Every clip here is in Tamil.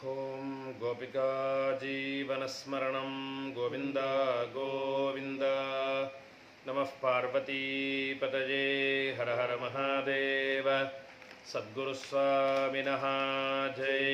ॐ गोपिका जीवनस्मरणं गोविन्द गोविन्द नमः पार्वतीपतये हर हर महादेव सद्गुरुस्वामिनः जय।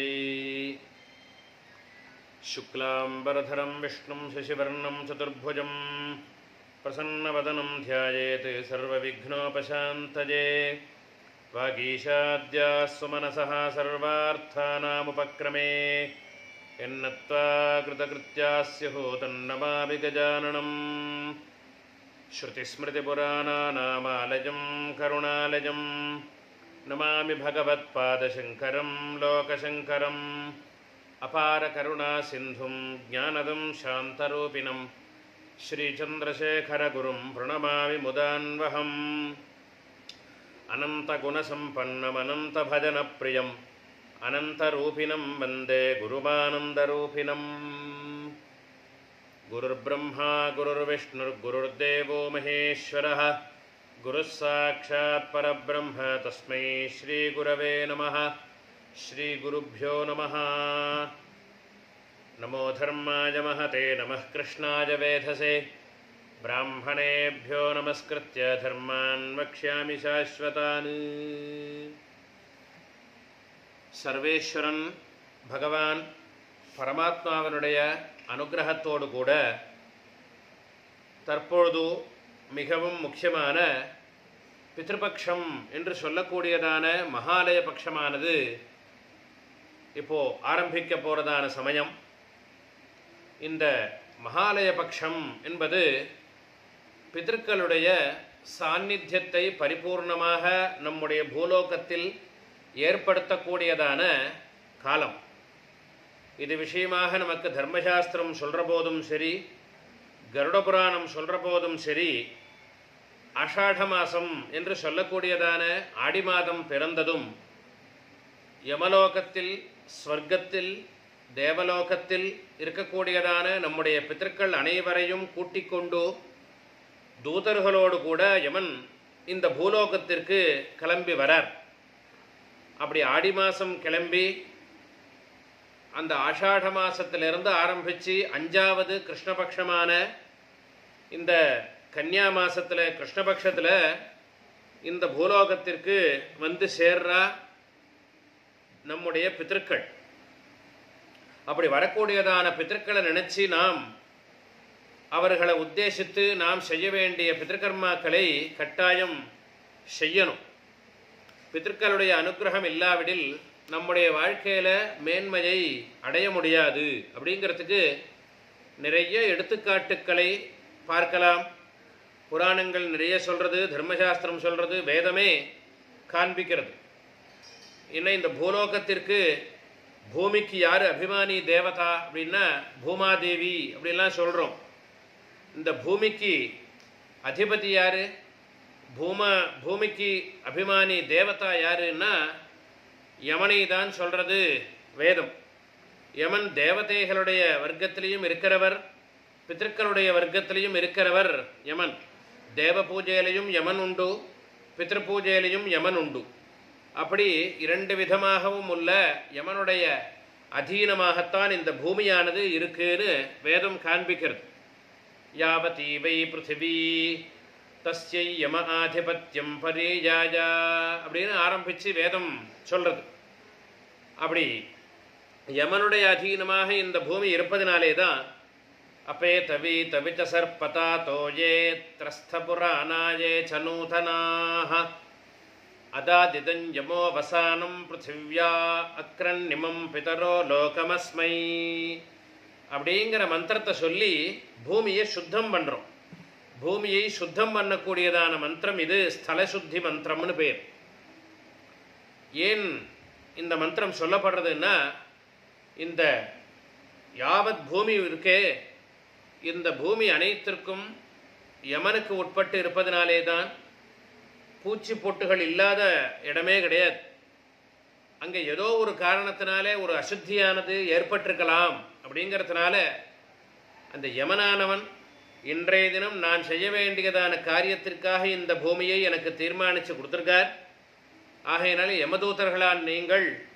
शुक्लाम्बरधरं विष्णुं शशिवर्णं चतुर्भुजं प्रसन्नवदनं ध्यायेत् सर्वविघ्नोपशान्तये। वागीशाद्याः सुमनसः सर्वार्थानामुपक्रमे यन्नत्वा कृतकृत्याः स्युः तन्नमामि गजाननम्। श्रुतिस्मृतिपुराणानामालयं करुणालयं नमामि भगवत्पादशङ्करं लोकशङ्करम्। अपारकरुणासिन्धुं ज्ञानदं शान्तरूपिणं श्रीचन्द्रशेखरगुरुं प्रणमामि मुदान्वहम्। अनन्तगुणसम्पन्नमनन्तभजनप्रियम् अनन्तरूपिणं वन्दे गुरुमानन्दरूपिणम्। गुरुर्ब्रह्मा गुरुर्विष्णुर्गुरुर्देवो महेश्वरः गुरुः साक्षात् परब्रह्म तस्मै श्रीगुरवे नमः। श्रीगुरुभ्यो नमः। नमो धर्माय महते नमः कृष्णाय वेधसे ब्राह्मणेभ्यो नमस्कृत्य धर्मान् वक्ष्यामि शाश्वतान्। சர்வேஸ்வரன் பகவான் பரமாத்மாவினுடைய அனுகிரகத்தோடு கூட தற்பொழுது மிகவும் முக்கியமான பித்ருபக்ஷம் என்று சொல்லக்கூடியதான மகாலய பட்சமானது இப்போ ஆரம்பிக்க போறதான சமயம். இந்த மகாலய பட்சம் என்பது பிதர்களுடைய சாநித்தியத்தை பரிபூர்ணமாக நம்முடைய பூலோகத்தில் ஏற்படுத்தக்கூடியதான காலம். இது விஷயமாக நமக்கு தர்மசாஸ்திரம் சொல்கிற போதும் சரி, கருட புராணம் சொல்கிற போதும் சரி, ஆஷாட மாதம் என்று சொல்லக்கூடியதான ஆடி மாதம் பிறந்ததும் யமலோகத்தில், ஸ்வர்க்கத்தில், தேவலோகத்தில் இருக்கக்கூடியதான நம்முடைய பிதர்கள் அனைவரையும் கூட்டிக் கொண்டு தூதர்களோடு கூட யமன் இந்த பூலோகத்திற்கு கிளம்பி வரார். அப்படி ஆடி மாதம் கிளம்பி அந்த ஆஷாட மாதத்திலிருந்து ஆரம்பித்து 5வது கிருஷ்ணபக்ஷமான இந்த கன்னியா மாதத்தில் கிருஷ்ணபக்ஷத்தில் இந்த பூலோகத்திற்கு வந்து சேர்றா நம்முடைய பிதர்கள். அப்படி வரக்கூடியதான பிதர்களை நினச்சி நாம் அவர்களை உத்தேசித்து நாம் செய்ய வேண்டிய பிதர்கர்மாக்களை கட்டாயம் செய்யணும். பிதர்களுடைய அனுகிரகம் இல்லாவிடில் நம்முடைய வாழ்க்கையில் மேன்மையை அடைய முடியாது. அப்படிங்கிறதுக்கு நிறைய எடுத்துக்காட்டுக்களை பார்க்கலாம். புராணங்கள் நிறைய சொல்கிறது, தர்மசாஸ்திரம் சொல்கிறது, வேதமே காண்பிக்கிறது. இன்னும் இந்த பூலோகத்திற்கு பூமிக்கு யார் அபிமானி தேவதா அப்படின்னா பூமாதேவி அப்படின்லாம் சொல்கிறோம். இந்த பூமிக்கு அதிபதி யார்? பூமிக்கு அபிமானி தேவதா யாருன்னா யமனை தான் சொல்கிறது வேதம். யமன் தேவதைகளுடைய வர்க்கத்திலையும் இருக்கிறவர், பிதர்களுடைய வர்க்கத்திலையும் இருக்கிறவர் யமன். தேவ பூஜையிலையும் யமன் உண்டு, பித்ரு பூஜையிலையும் யமன் உண்டு. அப்படி 2 விதமாகவும் உள்ள யமனுடைய அதீனமாகத்தான் இந்த பூமியானது இருக்குன்னு வேதம் காண்பிக்கிறது. யாவதி வை பிருத்திவி தஸ்யை யம ஆதிபத்தியம் பரேயாயா அப்படின்னு ஆரம்பித்து வேதம் சொல்கிறது. அப்படி யமனுடைய அதீனமாக இந்த பூமி இருப்பதினாலே தான் அப்பே தவி தவிச்ச சர்பதா தோயே திரஸ்த புராணாயே சனூதனாக அதாதிதஞ்சமோ வசானம் பிருத்திவ்யா அக்ரன்னிமம் பிதரோ லோகமஸ்மை அப்படிங்கிற மந்திரத்தை சொல்லி பூமியை சுத்தம் பண்ணுறோம். பூமியை சுத்தம் பண்ணக்கூடியதான மந்திரம் இது ஸ்தல சுத்தி மந்திரம்னு பேர். ஏன் இந்த மந்திரம் சொல்லப்படுறதுன்னா, இந்த யாவத் பூமி இருக்கே, இந்த பூமி அனைத்திற்கும் யமனுக்கு உட்பட்டு இருப்பதனாலே தான் பூச்சி பொட்டுகள் இல்லாத இடமே கிடையாது. அங்கே ஏதோ ஒரு காரணத்தினாலே ஒரு அசுத்தியானது ஏற்பட்டிருக்கலாம். அப்படிங்கிறதுனால அந்த யமனானவன் இன்றைய தினம் நான் செய்ய வேண்டியதான காரியத்திற்காக இந்த பூமியை எனக்கு தீர்மானித்து கொடுத்துருக்கார். ஆகையினால யமதூதர்களால் நீங்கள்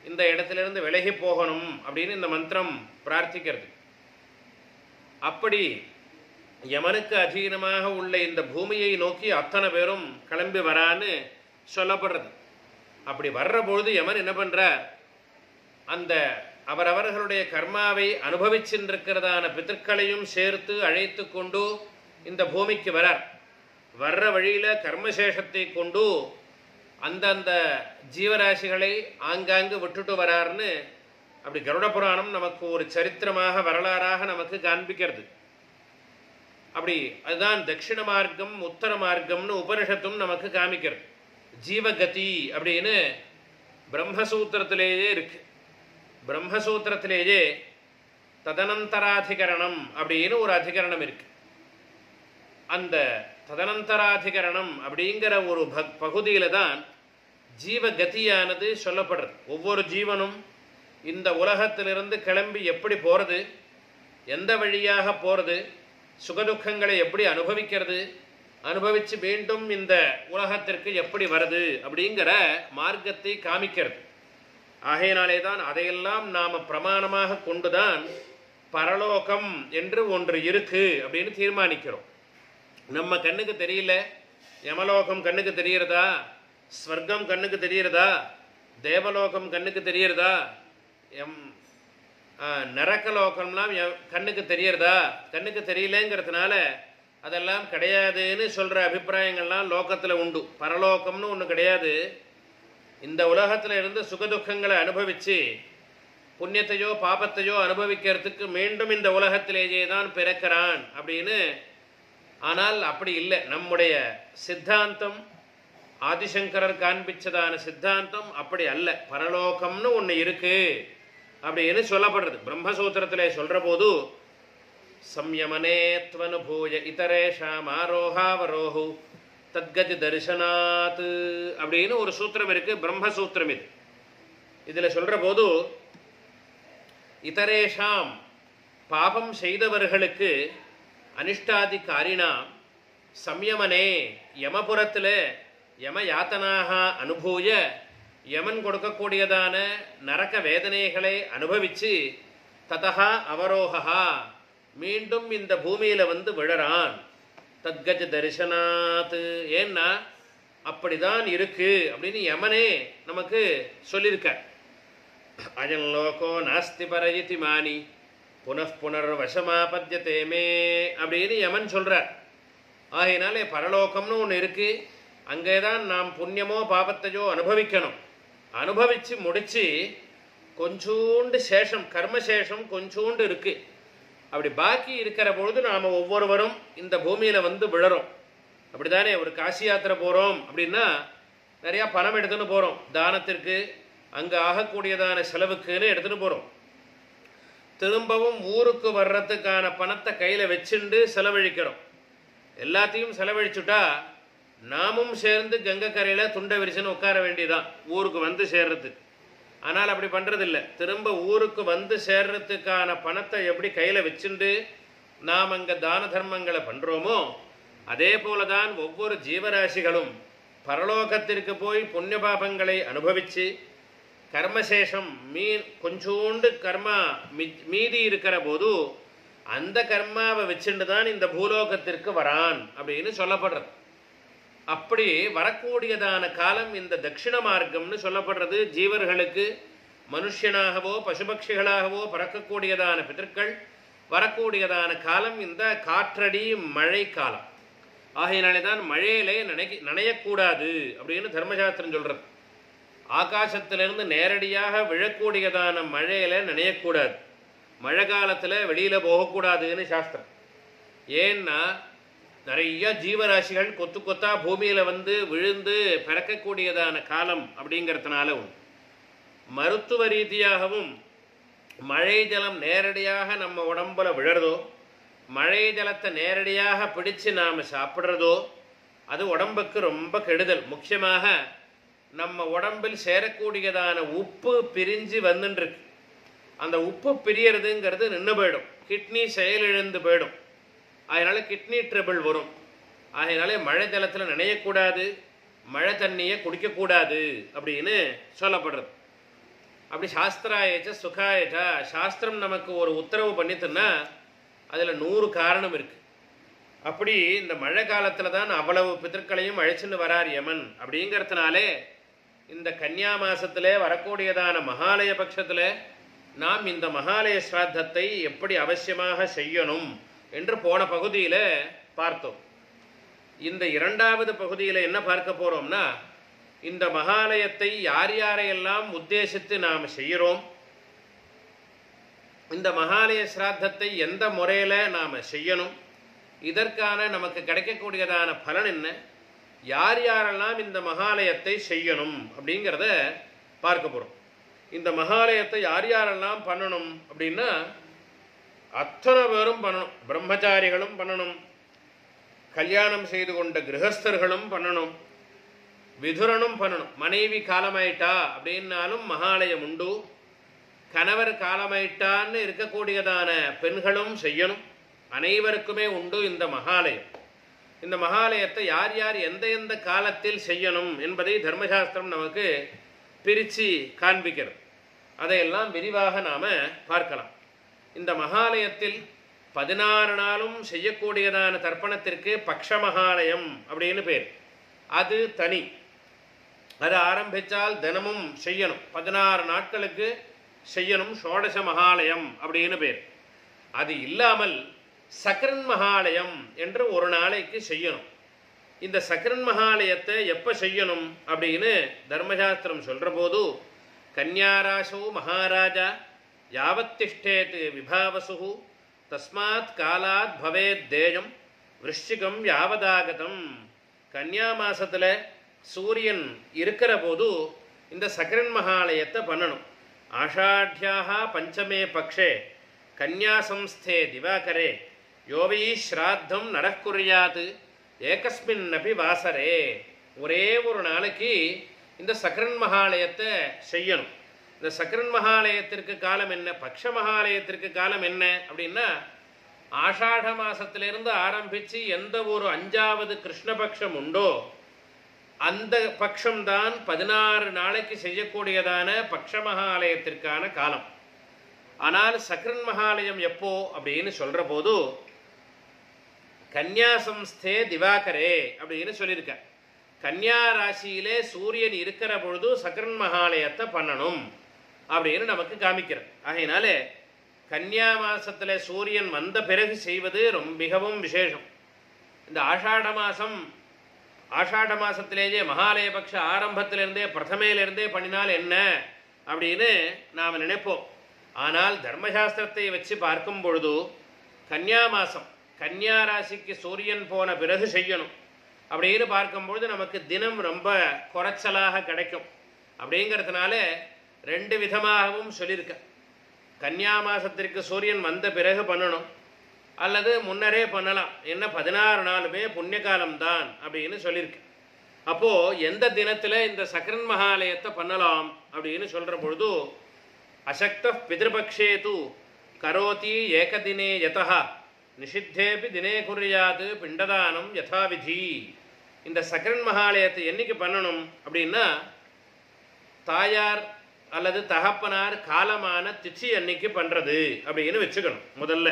இந்த இடத்திலிருந்து விலகி போகணும் அப்படின்னு இந்த மந்திரம் பிரார்த்திக்கிறது. அப்படி யமனுக்கு அதீனமாக உள்ள இந்த பூமியை நோக்கி அத்தனை பேரும் கிளம்பி வரான்னு சொல்லப்படுறது. அப்படி வர்ற பொழுது யமன் என்ன பண்றார், அந்த அவரவர்களுடைய கர்மாவை அனுபவிச்சிருக்கிறதான பிதர்களையும் சேர்த்து அழைத்து கொண்டு இந்த பூமிக்கு வரார். வர்ற வழியில கர்மசேஷத்தை கொண்டு அந்தந்த ஜீவராசிகளை ஆங்காங்கு விட்டுட்டு வரார்னு அப்படி கருட புராணம் நமக்கு ஒரு சரித்திரமாக வரலாறாக நமக்கு காண்பிக்கிறது. அப்படி அதுதான் தட்சிண மார்க்கம் உத்தர மார்க்கம்னு உபனிஷத்தும் நமக்கு காமிக்கிறது. ஜீவகதி அப்படின்னு பிரம்மசூத்திரத்திலேயே இருக்கு. பிரம்மசூத்திரத்திலேயே ததனந்தராதிகரணம் அப்படின்னு ஒரு அதிகரணம் இருக்கு. அந்த ததனந்தராதிகரணம் அப்படிங்கிற ஒரு பகுதியில தான் ஜீவகதியானது சொல்லப்படுறது. ஒவ்வொரு ஜீவனும் இந்த உலகத்திலிருந்து கிளம்பி எப்படி போறது, எந்த வழியாக போறது, சுகதுக்கங்களை எப்படி அனுபவிக்கிறது, அனுபவிச்சு மீண்டும் இந்த உலகத்திற்கு எப்படி வருது அப்படிங்கிற மார்க்கத்தை காமிக்கிறது. ஆகையினாலே தான் அதையெல்லாம் நாம் பிரமாணமாக கொண்டுதான் பரலோகம் என்று ஒன்று இருக்கு அப்படின்னு தீர்மானிக்கிறோம். நம்ம கண்ணுக்கு தெரியல, யமலோகம் கண்ணுக்கு தெரிகிறதா, ஸ்வர்க்கம் கண்ணுக்கு தெரிகிறதா, தேவலோகம் கண்ணுக்கு தெரிகிறதா, நரக்கலோகம்லாம் கண்ணுக்கு தெரியறதா, கண்ணுக்கு தெரியலங்கிறதுனால அதெல்லாம் கிடையாதுன்னு சொல்கிற அபிப்பிராயங்கள்லாம் லோகத்தில் உண்டு. பரலோகம்னு ஒன்று கிடையாது. இந்த உலகத்தில் இருந்து சுகதுக்கங்களை அனுபவித்து புண்ணியத்தையோ பாபத்தையோ அனுபவிக்கிறதுக்கு மீண்டும் இந்த உலகத்திலேயே தான் பிறக்கிறான் அப்படின்னு. ஆனால் அப்படி இல்லை. நம்முடைய சித்தாந்தம், ஆதிசங்கரர் காண்பிச்சதான சித்தாந்தம் அப்படி அல்ல. பரலோகம்னு ஒன்று இருக்கு அப்படின்னு சொல்லப்படுறது. பிரம்மசூத்திரத்தில் சொல்கிற போது சம்யமனேத்வனுபூய இதரேஷாம் ஆரோஹாவரோஹு தத்கதி தரிசனாத் அப்படின்னு ஒரு சூத்திரம் இருக்கு. பிரம்மசூத்திரம் இது. இதில் சொல்கிற போது இதரேஷாம் பாபம் செய்தவர்களுக்கு அனிஷ்டாதி காரிணாம் சம்யமனே யமபுரத்தில் யம யாத்தனாக அனுபூய யமன் கொடுக்கக்கூடியதான நரக வேதனைகளை அனுபவித்து ததா அவரோகா மீண்டும் இந்த பூமியில் வந்து விழறான். தத்கஜ தரிசனாத். ஏன்னா அப்படிதான் இருக்கு அப்படின்னு யமனே நமக்கு சொல்லியிருக்க. அஜன் லோகோ நாஸ்தி பரயிதி மானி புனர் வசமாபத்தியதே மே அப்படின்னு யமன் சொல்றார். ஆகையினாலே பரலோகம்னு ஒன்று இருக்கு. அங்கே தான் நாம் புண்ணியமோ பாபத்தையோ அனுபவிக்கணும். அனுபவித்து முடித்து கொஞ்சோண்டு சேஷம், கர்மசேஷம் கொஞ்சோண்டு இருக்கு. அப்படி பாக்கி இருக்கிற பொழுது நாம் ஒவ்வொருவரும் இந்த பூமியில் வந்து விழறோம். அப்படி தானே? ஒரு காசி யாத்திரை போகிறோம் அப்படின்னா நிறையா பணம் எடுத்துன்னு போகிறோம். தானத்திற்கு, அங்கே ஆகக்கூடியதான செலவுக்குன்னு எடுத்துகிட்டு போகிறோம். திரும்பவும் ஊருக்கு வர்றதுக்கான பணத்தை கையில் வச்சுண்டு செலவழிக்கிறோம். எல்லாத்தையும் செலவழிச்சுட்டா நாமும் சேர்ந்து கங்கை கரையில் துண்டை விரிச்சுன்னு உட்கார வேண்டியதான் ஊருக்கு வந்து சேர்றதுக்கு. ஆனால் அப்படி பண்ணுறதில்லை. திரும்ப ஊருக்கு வந்து சேர்றதுக்கான பணத்தை எப்படி கையில் வச்சுண்டு நாம் அங்கே தான தர்மங்களை பண்ணுறோமோ அதே போல தான் ஒவ்வொரு ஜீவராசிகளும் பரலோகத்திற்கு போய் புண்ணிய பாபங்களை அனுபவித்து கர்மசேஷம் கொஞ்சோண்டு கர்மா மீதி இருக்கிற போது அந்த கர்மாவை வச்சுட்டு தான் இந்த பூலோகத்திற்கு வரான் அப்படின்னு சொல்லப்படுறது. அப்படி வரக்கூடியதான காலம் இந்த தட்சிண மார்க்கம்னு சொல்லப்படுறது. ஜீவர்களுக்கு மனுஷனாகவோ பசுபக்ஷிகளாகவோ பறக்கக்கூடியதான பிதர்கள் வரக்கூடியதான காலம் இந்த காற்றடி மழை காலம். ஆகையினாலே தான் மழையிலே நனையக்கூடாது அப்படின்னு தர்மசாஸ்திரம் சொல்கிறது. ஆகாசத்திலிருந்து நேரடியாக விழக்கூடியதான மழையில நனையக்கூடாது. மழை காலத்தில் வெளியில் போகக்கூடாதுன்னு சாஸ்திரம். ஏன்னா நிறைய ஜீவராசிகள் கொத்து கொத்தா பூமியில் வந்து விழுந்து பிறக்கக்கூடியதான காலம் அப்படிங்கிறதுனால உண்டு. மருத்துவ ரீதியாகவும் மழை ஜலம் நேரடியாக நம்ம உடம்புல விழறதோ, மழை ஜலத்தை நேரடியாக பிடிச்சு நாம் சாப்பிட்றதோ அது உடம்புக்கு ரொம்ப கெடுதல். முக்கியமாக நம்ம உடம்பில் சேரக்கூடியதான உப்பு பிரிஞ்சு வந்துருக்கு. அந்த உப்பு பிரியறதுங்கிறது நின்று போயிடும். கிட்னி செயலிழந்து போயிடும். அதனால் கிட்னி ட்ரபிள் வரும். அதனால மழை ஜலத்தில் நனையக்கூடாது, மழை தண்ணியை குடிக்கக்கூடாது அப்படின்னு சொல்லப்படுறது. அப்படி சாஸ்திராயச்ச சுகாயச்ச, சாஸ்திரம் நமக்கு ஒரு உத்தரவு பண்ணித்துன்னா அதில் 100 காரணம் இருக்குது. அப்படி இந்த மழை காலத்தில் தான் அவ்வளவு பிதர்களையும் அழைச்சின்னு வரார் யமன். அப்படிங்கிறதுனாலே இந்த கன்னியா மாசத்திலே வரக்கூடியதான மகாலய பட்சத்தில் நாம் இந்த மகாலய ஸ்ராத்தத்தை எப்படி அவசியமாக செய்யணும் என்று போன பகுதியில் பார்த்தோம். இந்த 2வது பகுதியில் என்ன பார்க்க போகிறோம்னா, இந்த மகாலயத்தை யார் யாரையெல்லாம் உத்தேசித்து நாம் செய்கிறோம், இந்த மகாலய ஸ்ராத்தத்தை எந்த முறையில் நாம் செய்யணும், இதற்கான நமக்கு கிடைக்கக்கூடியதான பலன் என்ன, யார் யாரெல்லாம் இந்த மகாலயத்தை செய்யணும் அப்படிங்கிறத பார்க்க போகிறோம். இந்த மகாலயத்தை யார் யாரெல்லாம் பண்ணணும் அப்படின்னா அத்தனை பேரும் பண்ணணும். பிரம்மச்சாரிகளும் பண்ணணும், கல்யாணம் செய்து கொண்ட கிரகஸ்தர்களும் பண்ணணும், விதுரனும் பண்ணணும். மனைவி காலமாயிட்டா அப்படின்னாலும் மகாலயம் உண்டு, கணவர் காலமாயிட்டான்னு இருக்கக்கூடியதான பெண்களும் செய்யணும். அனைவருக்குமே உண்டு இந்த மகாலயம். இந்த மகாலயத்தை யார் யார் எந்த எந்த காலத்தில் செய்யணும் என்பதை தர்மசாஸ்திரம் நமக்கு பிரித்து காண்பிக்கிறது. அதையெல்லாம் விரிவாக நாம் பார்க்கலாம். இந்த மகாலயத்தில் 16 நாளும் செய்யக்கூடியதான தர்ப்பணத்திற்கு பக்ஷ மகாலயம் அப்படின்னு பேர். அது தனி. அதை ஆரம்பித்தால் தினமும் செய்யணும், 16 நாட்களுக்கு செய்யணும். ஷோடச மகாலயம் அப்படின்னு பேர். அது இல்லாமல் சக்கரன் மகாலயம் என்று ஒரு நாளைக்கு செய்யணும். இந்த சக்கரன் மகாலயத்தை எப்போ செய்யணும் அப்படின்னு தர்மசாஸ்திரம் சொல்கிற போது, கன்யாராசோ மகாராஜா யாவத்திஷ்டேத் விபாவசு தஸ்மாத் காலாத் பவேத் தேயம் விருஷ்டிகம் யாவதாகதம். கன்யா மாசத்தில் சூரியன் இருக்கிற போது இந்த சக்கரன் மகாலயத்தை பண்ணணும். ஆஷாಢ்யாக பஞ்சமே பக்ஷே கன்யாசம்ஸ்தே திவாகரே யோவை ஸ்ராத்தம் நடக்குரியாத் ஏகஸ்மின் அபி வாசரே. ஒரே ஒரு நாளைக்கு இந்த சக்கரன் மகாலயத்தை செய்யணும். இந்த சக்கரன் மகாலயத்திற்கு காலம் என்ன, பக்ஷ மகாலயத்திற்கு காலம் என்ன அப்படின்னா, ஆஷாட மாசத்திலிருந்து ஆரம்பித்து எந்த ஒரு 5வது கிருஷ்ணபக்ஷம் உண்டோ அந்த பட்சம்தான் 16 நாளைக்கு செய்யக்கூடியதான பக்ஷ மகாலயத்திற்கான காலம். ஆனால் சக்கரன் மகாலயம் எப்போ அப்படின்னு சொல்கிற போது கன்யாசம்ஸ்தே திவாகரே அப்படின்னு சொல்லியிருக்க. கன்யா ராசியிலே சூரியன் இருக்கிற பொழுது சக்கரன் மகாலயத்தை பண்ணணும் அப்படின்னு நமக்கு காமிக்கிறது. ஆகையினாலே கன்யா மாசத்தில் சூரியன் வந்த பிறகு செய்வது மிகவும் விசேஷம். இந்த ஆஷாட மாசத்திலேயே மகாலய பக்ஷ ஆரம்பத்திலிருந்தே பிரதமையிலிருந்தே பண்ணினால் என்ன அப்படின்னு நாம் நினைப்போம். ஆனால் தர்மசாஸ்திரத்தை வச்சு பார்க்கும் பொழுது கன்யா மாசம், கன்யா ராசிக்கு சூரியன் போன பிறகு செய்யணும் அப்படின்னு பார்க்கும்பொழுது நமக்கு தினம் ரொம்ப குறைச்சலாக கிடைக்கும். அப்படிங்கிறதுனால 2 விதமாகவும் சொல்லியிருக்க. கன்யா மாசத்திற்கு சூரியன் வந்த பிறகு பண்ணணும், அல்லது முன்னரே பண்ணலாம். என்ன 16 நாளுமே புண்ணிய காலம்தான் அப்படின்னு சொல்லியிருக்கு. அப்போது எந்த தினத்தில் இந்த சக்கரன் மகாலயத்தை பண்ணலாம் அப்படின்னு சொல்கிற பொழுது, அசக்த பிதிருபக்ஷே தூ கரோதி ஏகதினே யதா நிஷித்தேபி தினே குறியாது பிண்டதானம் யதாவிதி. இந்த சக்கரன் மகாலயத்தை என்னைக்கு பண்ணணும் அப்படின்னா, தாயார் அல்லது தகப்பனார் காலமான திச்சி அன்னைக்கு பண்ணுறது அப்படின்னு வச்சுக்கணும். முதல்ல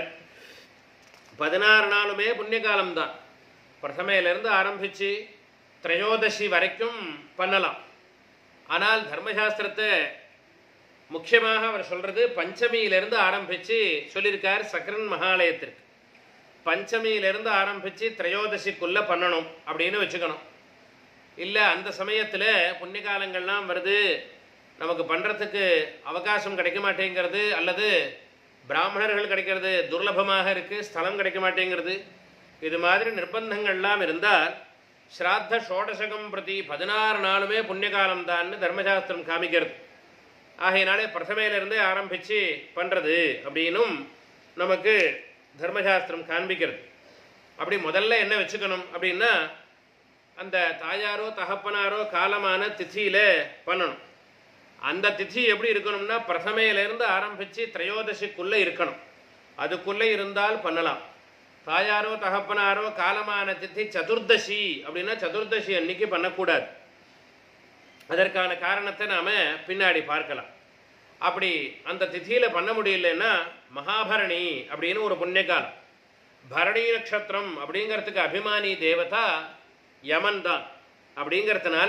16 நாளுமே புண்ணிய காலம்தான். பிரதமையிலேருந்து ஆரம்பித்து திரையோதசி வரைக்கும் பண்ணலாம். ஆனால் தர்மசாஸ்திரத்தை முக்கியமாக அவர் சொல்கிறது பஞ்சமியிலிருந்து ஆரம்பித்து சொல்லியிருக்கார். சக்கரன் மகாலயத்திற்கு பஞ்சமியிலிருந்து ஆரம்பித்து திரையோதசிக்குள்ளே பண்ணணும் அப்படின்னு வச்சுக்கணும். இல்லை அந்த சமயத்தில் புண்ணிய காலங்கள்லாம் வருது, நமக்கு பண்ணுறதுக்கு அவகாசம் கிடைக்க மாட்டேங்கிறது, அல்லது பிராமணர்கள் கிடைக்கிறது துர்லபமாக இருக்குது, ஸ்தலம் கிடைக்க மாட்டேங்கிறது, இது மாதிரி நிர்பந்தங்கள்லாம் இருந்தால் ஸ்ராத்த ஷோடசகம் பிரதி 16 நாளுமே புண்ணிய காலம்தான்னு தர்மசாஸ்திரம் காமிக்கிறது. ஆகையினாலே பிரதமையிலிருந்தே ஆரம்பித்து பண்ணுறது அப்படின்னும் நமக்கு தர்மசாஸ்திரம் காண்பிக்கிறது. அப்படி முதல்ல என்ன வச்சுக்கணும் அப்படின்னா, அந்த தாயாரோ தகப்பனாரோ காலமான திதியில் பண்ணணும். அந்த திதி எப்படி இருக்கணும்னா பிரதமையிலிருந்து ஆரம்பித்து திரையோதசிக்குள்ளே இருக்கணும். அதுக்குள்ளே இருந்தால் பண்ணலாம். தாயாரோ தகப்பனாரோ காலமான திதி சதுர்தசி அப்படின்னா சதுர்தசி அன்னைக்கு பண்ணக்கூடாது. அதற்கான காரணத்தை நாம் பின்னாடி பார்க்கலாம். அப்படி அந்த திதியில் பண்ண முடியலன்னா மகாபரணி அப்படின்னு ஒரு புண்ணியகாலம். பரணி நட்சத்திரம் அப்படிங்கிறதுக்கு அபிமானி தேவதா யமன் தான். அப்படிங்கிறதுனால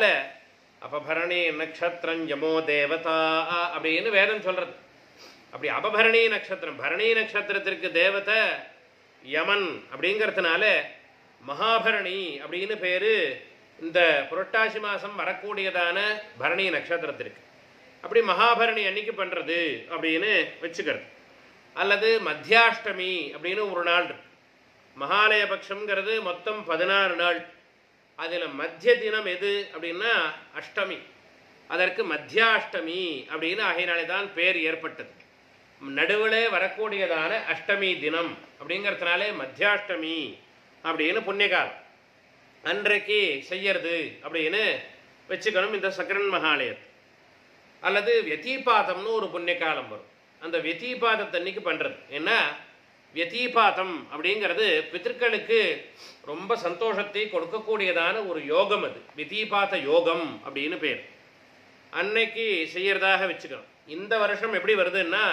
அபபரணி நட்சத்திரம் யமோ தேவதா அப்படின்னு வேதம் சொல்றது. அப்படி அபபரணி நட்சத்திரம், பரணி நட்சத்திரத்திற்கு தேவதை யமன் அப்படிங்கிறதுனால மகாபரணி அப்படின்னு பேரு இந்த புரட்டாசி மாதம் வரக்கூடியதான பரணி நட்சத்திரத்திற்கு. அப்படி மகாபரணி அன்னைக்கு பண்ணுறது அப்படின்னு வச்சுக்கிறது. அல்லது மத்தியாஷ்டமி அப்படின்னு ஒரு நாள் இருக்கு. மகாலய பட்சம்ங்கிறது மொத்தம் 16 நாள். அதில் மத்திய தினம் எது அப்படின்னா அஷ்டமி. அதற்கு மத்தியாஷ்டமி அப்படின்னு ஆகையினாலே தான் பேர் ஏற்பட்டது. நடுவில் வரக்கூடியதான அஷ்டமி தினம் அப்படிங்கிறதுனாலே மத்தியாஷ்டமி அப்படின்னு புண்ணியகாலம். அன்றைக்கு செய்யறது அப்படின்னு வச்சுக்கணும் இந்த சக்கரன் மகாலயத்தை. அல்லது வியதீபாதம்னு ஒரு புண்ணியகாலம் வரும். அந்த வியதீபாதத்தன்னைக்கு பண்ணுறது. ஏன்னா வியதீபாதம் அப்படிங்கிறது பித்திருக்களுக்கு ரொம்ப சந்தோஷத்தை கொடுக்கக்கூடியதான ஒரு யோகம். அது வியதீபாத யோகம் அப்படின்னு பேர். அன்னைக்கு செய்யறதாக வச்சுக்கணும். இந்த வருஷம் எப்படி வருதுன்னா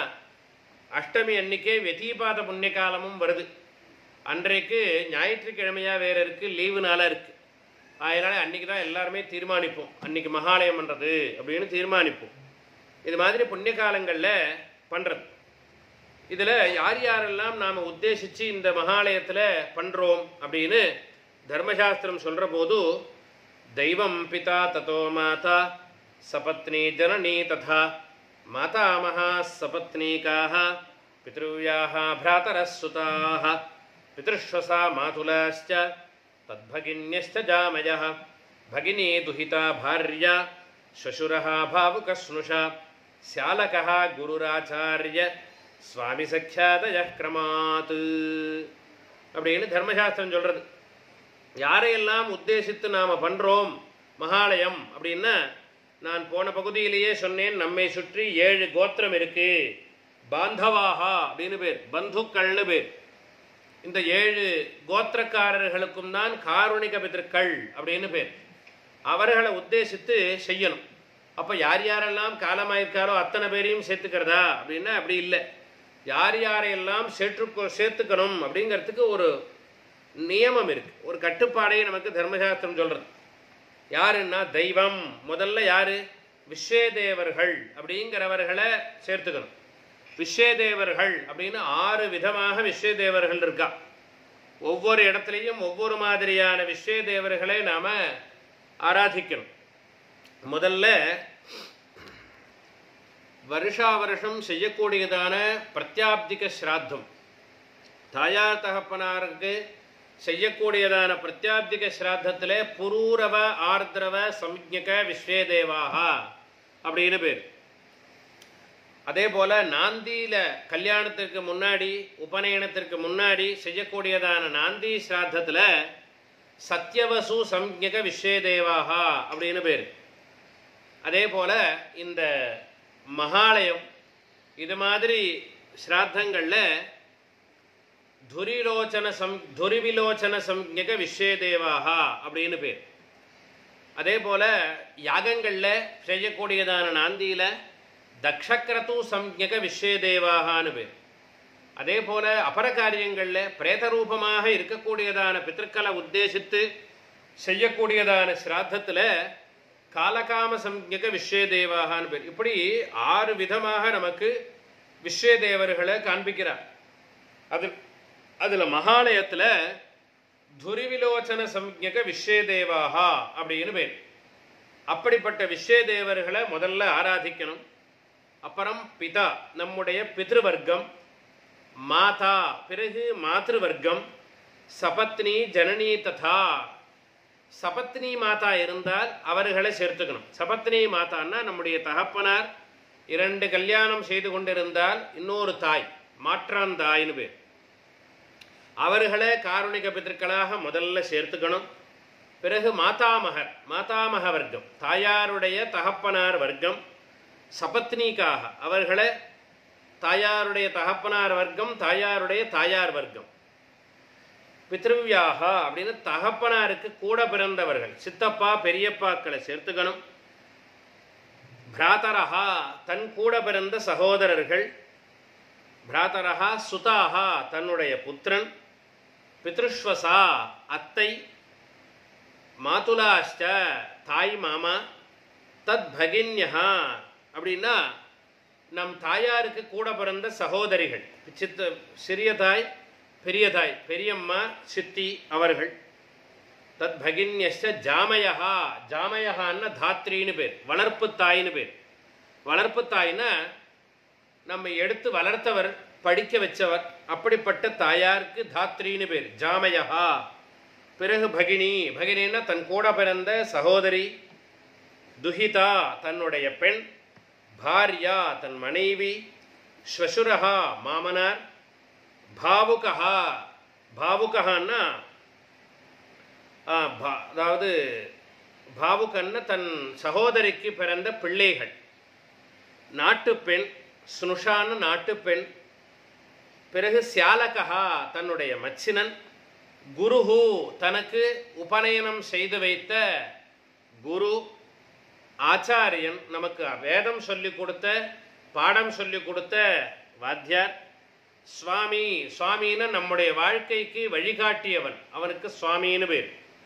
அஷ்டமி அன்னைக்கே வியதீபாத புண்ணியகாலமும் வருது. அன்றைக்கு ஞாயிற்றுக்கிழமையாக வேறு இருக்குது, லீவு நாளாக இருக்குது. அதனால் அன்றைக்கி தான் எல்லாருமே தீர்மானிப்போம் அன்றைக்கி மகாலயம் பண்ணுறது அப்படின்னு தீர்மானிப்போம். இது மாதிரி புண்ணிய காலங்களில் பண்ணுறது. இதில் யார் யாரெல்லாம் நாம் உத்தேசித்து இந்த மகாலயத்தில் பண்ணுறோம் அப்படின்னு தர்மசாஸ்திரம் சொல்கிற போது தெய்வம் பிதா ததோ மாதா சபத்னி ஜனனி ததா மாதாமஹா சபத்னீகாः பித்ருவ்யாः भ्रातरः सुताः पितृश्वसा मातुलाश्च तद्भगिन्यश्च जामयः भगिनी दुहिता भार्या श्वशुरः भावुकस्नुषा श्यालकः गुरुराचार्य स्वामी सख्यादयः क्रमात् அப்படின்னு தர்மசாஸ்திரம் சொல்கிறது. யாரையெல்லாம் உத்தேசித்து நாம் பண்ணுறோம் மகாலயம் அப்படின்னா, நான் போன பகுதியிலேயே சொன்னேன், நம்மை சுற்றி 7 கோத்திரம் இருக்கு. பாந்தவாகா அப்படின்னு பேர், பந்துக்கள்னு பேர். இந்த 7 கோத்திரக்காரர்களுக்கும் தான் காருணிக பிதர்கள் அப்படின்னு பேர். அவர்களை உத்தேசித்து செய்யணும். அப்போ யார் யாரெல்லாம் காலமாயிருக்காரோ அத்தனை பேரையும் சேர்த்துக்கிறதா அப்படின்னா அப்படி இல்லை. யார் யாரையெல்லாம் சேர்த்துக்கணும் அப்படிங்கிறதுக்கு ஒரு நியமம் இருக்குது, ஒரு கட்டுப்பாடையை நமக்கு தர்மசாஸ்திரம் சொல்கிறது. யாருன்னா தெய்வம் முதல்ல யார்? விஸ்வேதேவர்கள் அப்படிங்கிறவர்களை சேர்த்துக்கணும். விஸ்வேதேவர்கள் அப்படின்னு 6 விதமாக விஸ்வேதேவர்கள் இருக்கா. ஒவ்வொரு இடத்துலையும் ஒவ்வொரு மாதிரியான விஸ்வேதேவர்களை நாம் ஆராதிக்கணும். முதல்ல வருஷா வருஷம் செய்யக்கூடியதான பிரத்யாப்திக ஸ்ராத்தம், தாயார் தகப்பனாருக்கு செய்யக்கூடியதான பிரத்யாப்திக ஸ்ராத்தத்தில் புரூரவ ஆர்திரவ சம்ஞக விஸ்வேதேவாக அப்படின்னு பேர். அதே போல் நாந்தியில் கல்யாணத்திற்கு முன்னாடி உபநயனத்திற்கு முன்னாடி செய்யக்கூடியதான நாந்தி ஸ்ராத்தத்தில் சத்யவசு சம்ஞக விஸ்வேதேவாக அப்படின்னு பேர். அதே போல் இந்த மகாலயம் இது மாதிரி ஸ்ராத்தங்களில் துரிவிலோச்சன சம்ஞக விஸ்வேதேவாக அப்படின்னு பேர். அதே போல் யாகங்களில் செய்யக்கூடியதான நாந்தியில் தக்ஷக்ரது சம்ஞக விஸ்வேதேவாகான்னு பேர். அதே போல் அபர காரியங்களில் பிரேதரூபமாக இருக்கக்கூடியதான பித்திருக்களை உத்தேசித்து செய்யக்கூடியதான ஸ்ராத்தத்தில் காலகாம சம்ஞக விஸ்வேதேவாகான்னு பேர். இப்படி 6 விதமாக நமக்கு விஸ்வேதேவர்களை காண்பிக்கிறார். அதில் மகாலயத்தில் துரிவிலோச்சன சம்ஞக விஸ்வேதேவாக அப்படின்னு பேர். அப்படிப்பட்ட விஸ்வேதேவர்களை முதல்ல ஆராதிக்கணும். அப்புறம் பிதா நம்முடைய பித்ருவர்க்கம், மாதா பிறகு மாத்ருவர்க்கம், சபத்னி ஜனனி ததா சபத்னி மாதா இருந்தால் அவர்களை சேர்த்துக்கணும். சபத்னி மாதான்னா நம்முடைய தகப்பனார் 2 கல்யாணம் செய்து கொண்டிருந்தால் இன்னொரு தாய், மாற்றான் தாய்னு பேர். அவர்களை காருணிக பிதர்களாக முதல்ல சேர்த்துக்கணும். பிறகு மாதாமக வர்க்கம், தாயாருடைய தகப்பனார் வர்க்கம். சபத்னிக்காக அவர்களை தாயாருடைய தகப்பனார் வர்க்கம், தாயாருடைய தாயார் வர்க்கம். பித்ருவியாக அப்படின்னு தகப்பனாருக்கு கூட பிறந்தவர்கள், சித்தப்பா பெரியப்பாக்களை சேர்த்துக்கணும். பிராதரஹா தன் கூட பிறந்த சகோதரர்கள், பிராதரஹா சுதாஹா தன்னுடைய புத்திரன், பித்ருஷ்வசா அத்தை, மாதுலாஷ்ட தாய் மாமா, தத் பகின்யா அப்படின்னா நம் தாயாருக்கு கூட பிறந்த சகோதரிகள், சிறிய தாய் பெரிய தாய், பெரியம்மா சித்தி அவர்கள். தத் பகின்யஷ்ட ஜாமயஹா, ஜாமயஹான்னா தாத்ரின்னு பேர், வளர்ப்பு தாயின்னு பேர். வளர்ப்பு தாய்னா நம்ம எடுத்து வளர்த்தவர், படிக்க வச்சவர், அப்படிப்பட்ட தாயாருக்கு தாத்ரின்னு பேர், ஜாமயஹா. பிறகு பகினி, பகினின்னா தன் கூட பிறந்த சகோதரி, துஹிதா தன்னுடைய பெண், பாரியா தன் மனைவி, ஸ்வசுரஹா மாமனார், பாவுகஹா, பாவுகஹான்னா அதாவது பாவுகன்னா தன் சகோதரிக்கு பிறந்த பிள்ளைகள், நாட்டுப்பெண், ஸ்னுஷான்னு நாட்டுப்பெண். பிறகு சியாலகஹா தன்னுடைய மச்சினன், குருஹு தனக்கு உபநயனம் செய்து வைத்த குரு, ஆச்சாரியன் நமக்கு வேதம் சொல்லிக் கொடுத்த, பாடம் சொல்லிக் கொடுத்த வாத்தியார், சுவாமி, சுவாமின்னு நம்முடைய வாழ்க்கைக்கு வழிகாட்டியவன், அவனுக்கு சுவாமின்னு பேர்.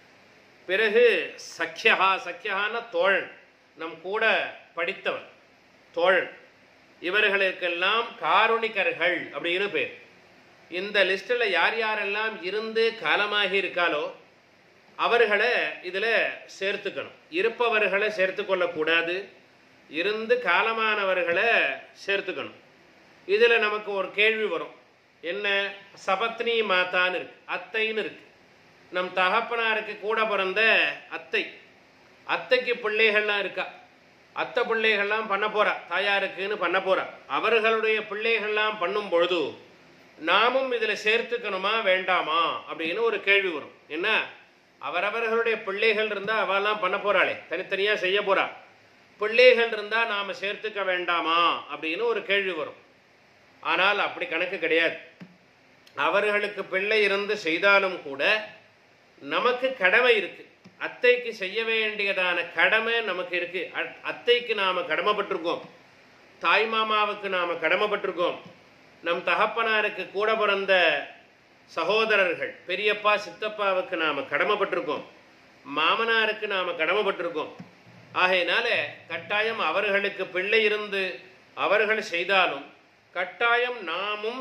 பிறகு சக்கியஹா, சக்கியஹான தோழன், நம் கூட படித்தவன் தோழன். இவர்களுக்கெல்லாம் காருணிகர்கள் அப்படின்னு பேர். இந்த லிஸ்டில் யார் யாரெல்லாம் இருந்து காலமாகி இருக்காலோ அவர்களை இதில் சேர்த்துக்கணும். இருப்பவர்களை சேர்த்து கொள்ளக்கூடாது, இருந்து காலமானவர்களை சேர்த்துக்கணும். இதில் நமக்கு ஒரு கேள்வி வரும், என்ன சபத்னி மாதான்னு இருக்கு, அத்தைன்னு இருக்கு. நம் தகப்பனாருக்கு கூட பிறந்த அத்தை, அத்தைக்கு பிள்ளைகள்லாம் இருக்கா, அத்தை பிள்ளைகள்லாம் பண்ண போறா, தாயாருக்குன்னு பண்ண போறா. அவர்களுடைய பிள்ளைகள்லாம் பண்ணும் பொழுது நாமும் இதில் சேர்த்துக்கணுமா வேண்டாமா அப்படின்னு ஒரு கேள்வி வரும். என்ன, அவரவர்களுடைய பிள்ளைகள் இருந்தால் அவெல்லாம் பண்ண போறாளே, தனித்தனியாக செய்ய போறா, பிள்ளைகள் இருந்தால் நாம் சேர்த்துக்க வேண்டாமா அப்படின்னு ஒரு கேள்வி வரும். ஆனால் அப்படி கணக்கு கிடையாது. அவர்களுக்கு பிள்ளை இருந்து செய்தாலும் கூட நமக்கு கடமை இருக்கு, அத்தைக்கு செய்ய வேண்டியதான கடமை நமக்கு இருக்கு. அத்தைக்கு நாம் கடமைப்பட்டிருக்கோம், தாய் மாமாவுக்கு நாம் கடமைப்பட்டிருக்கோம், நம் தகப்பனாருக்கு கூட பிறந்த சகோதரர்கள் பெரியப்பா சித்தப்பாவுக்கு நாம் கடமைப்பட்டிருக்கோம், மாமனாருக்கு நாம் கடமைப்பட்டிருக்கோம். ஆகையினால கட்டாயம் அவர்களுக்கு பிள்ளை இருந்து அவர்கள் செய்தாலும் கட்டாயம் நாமும்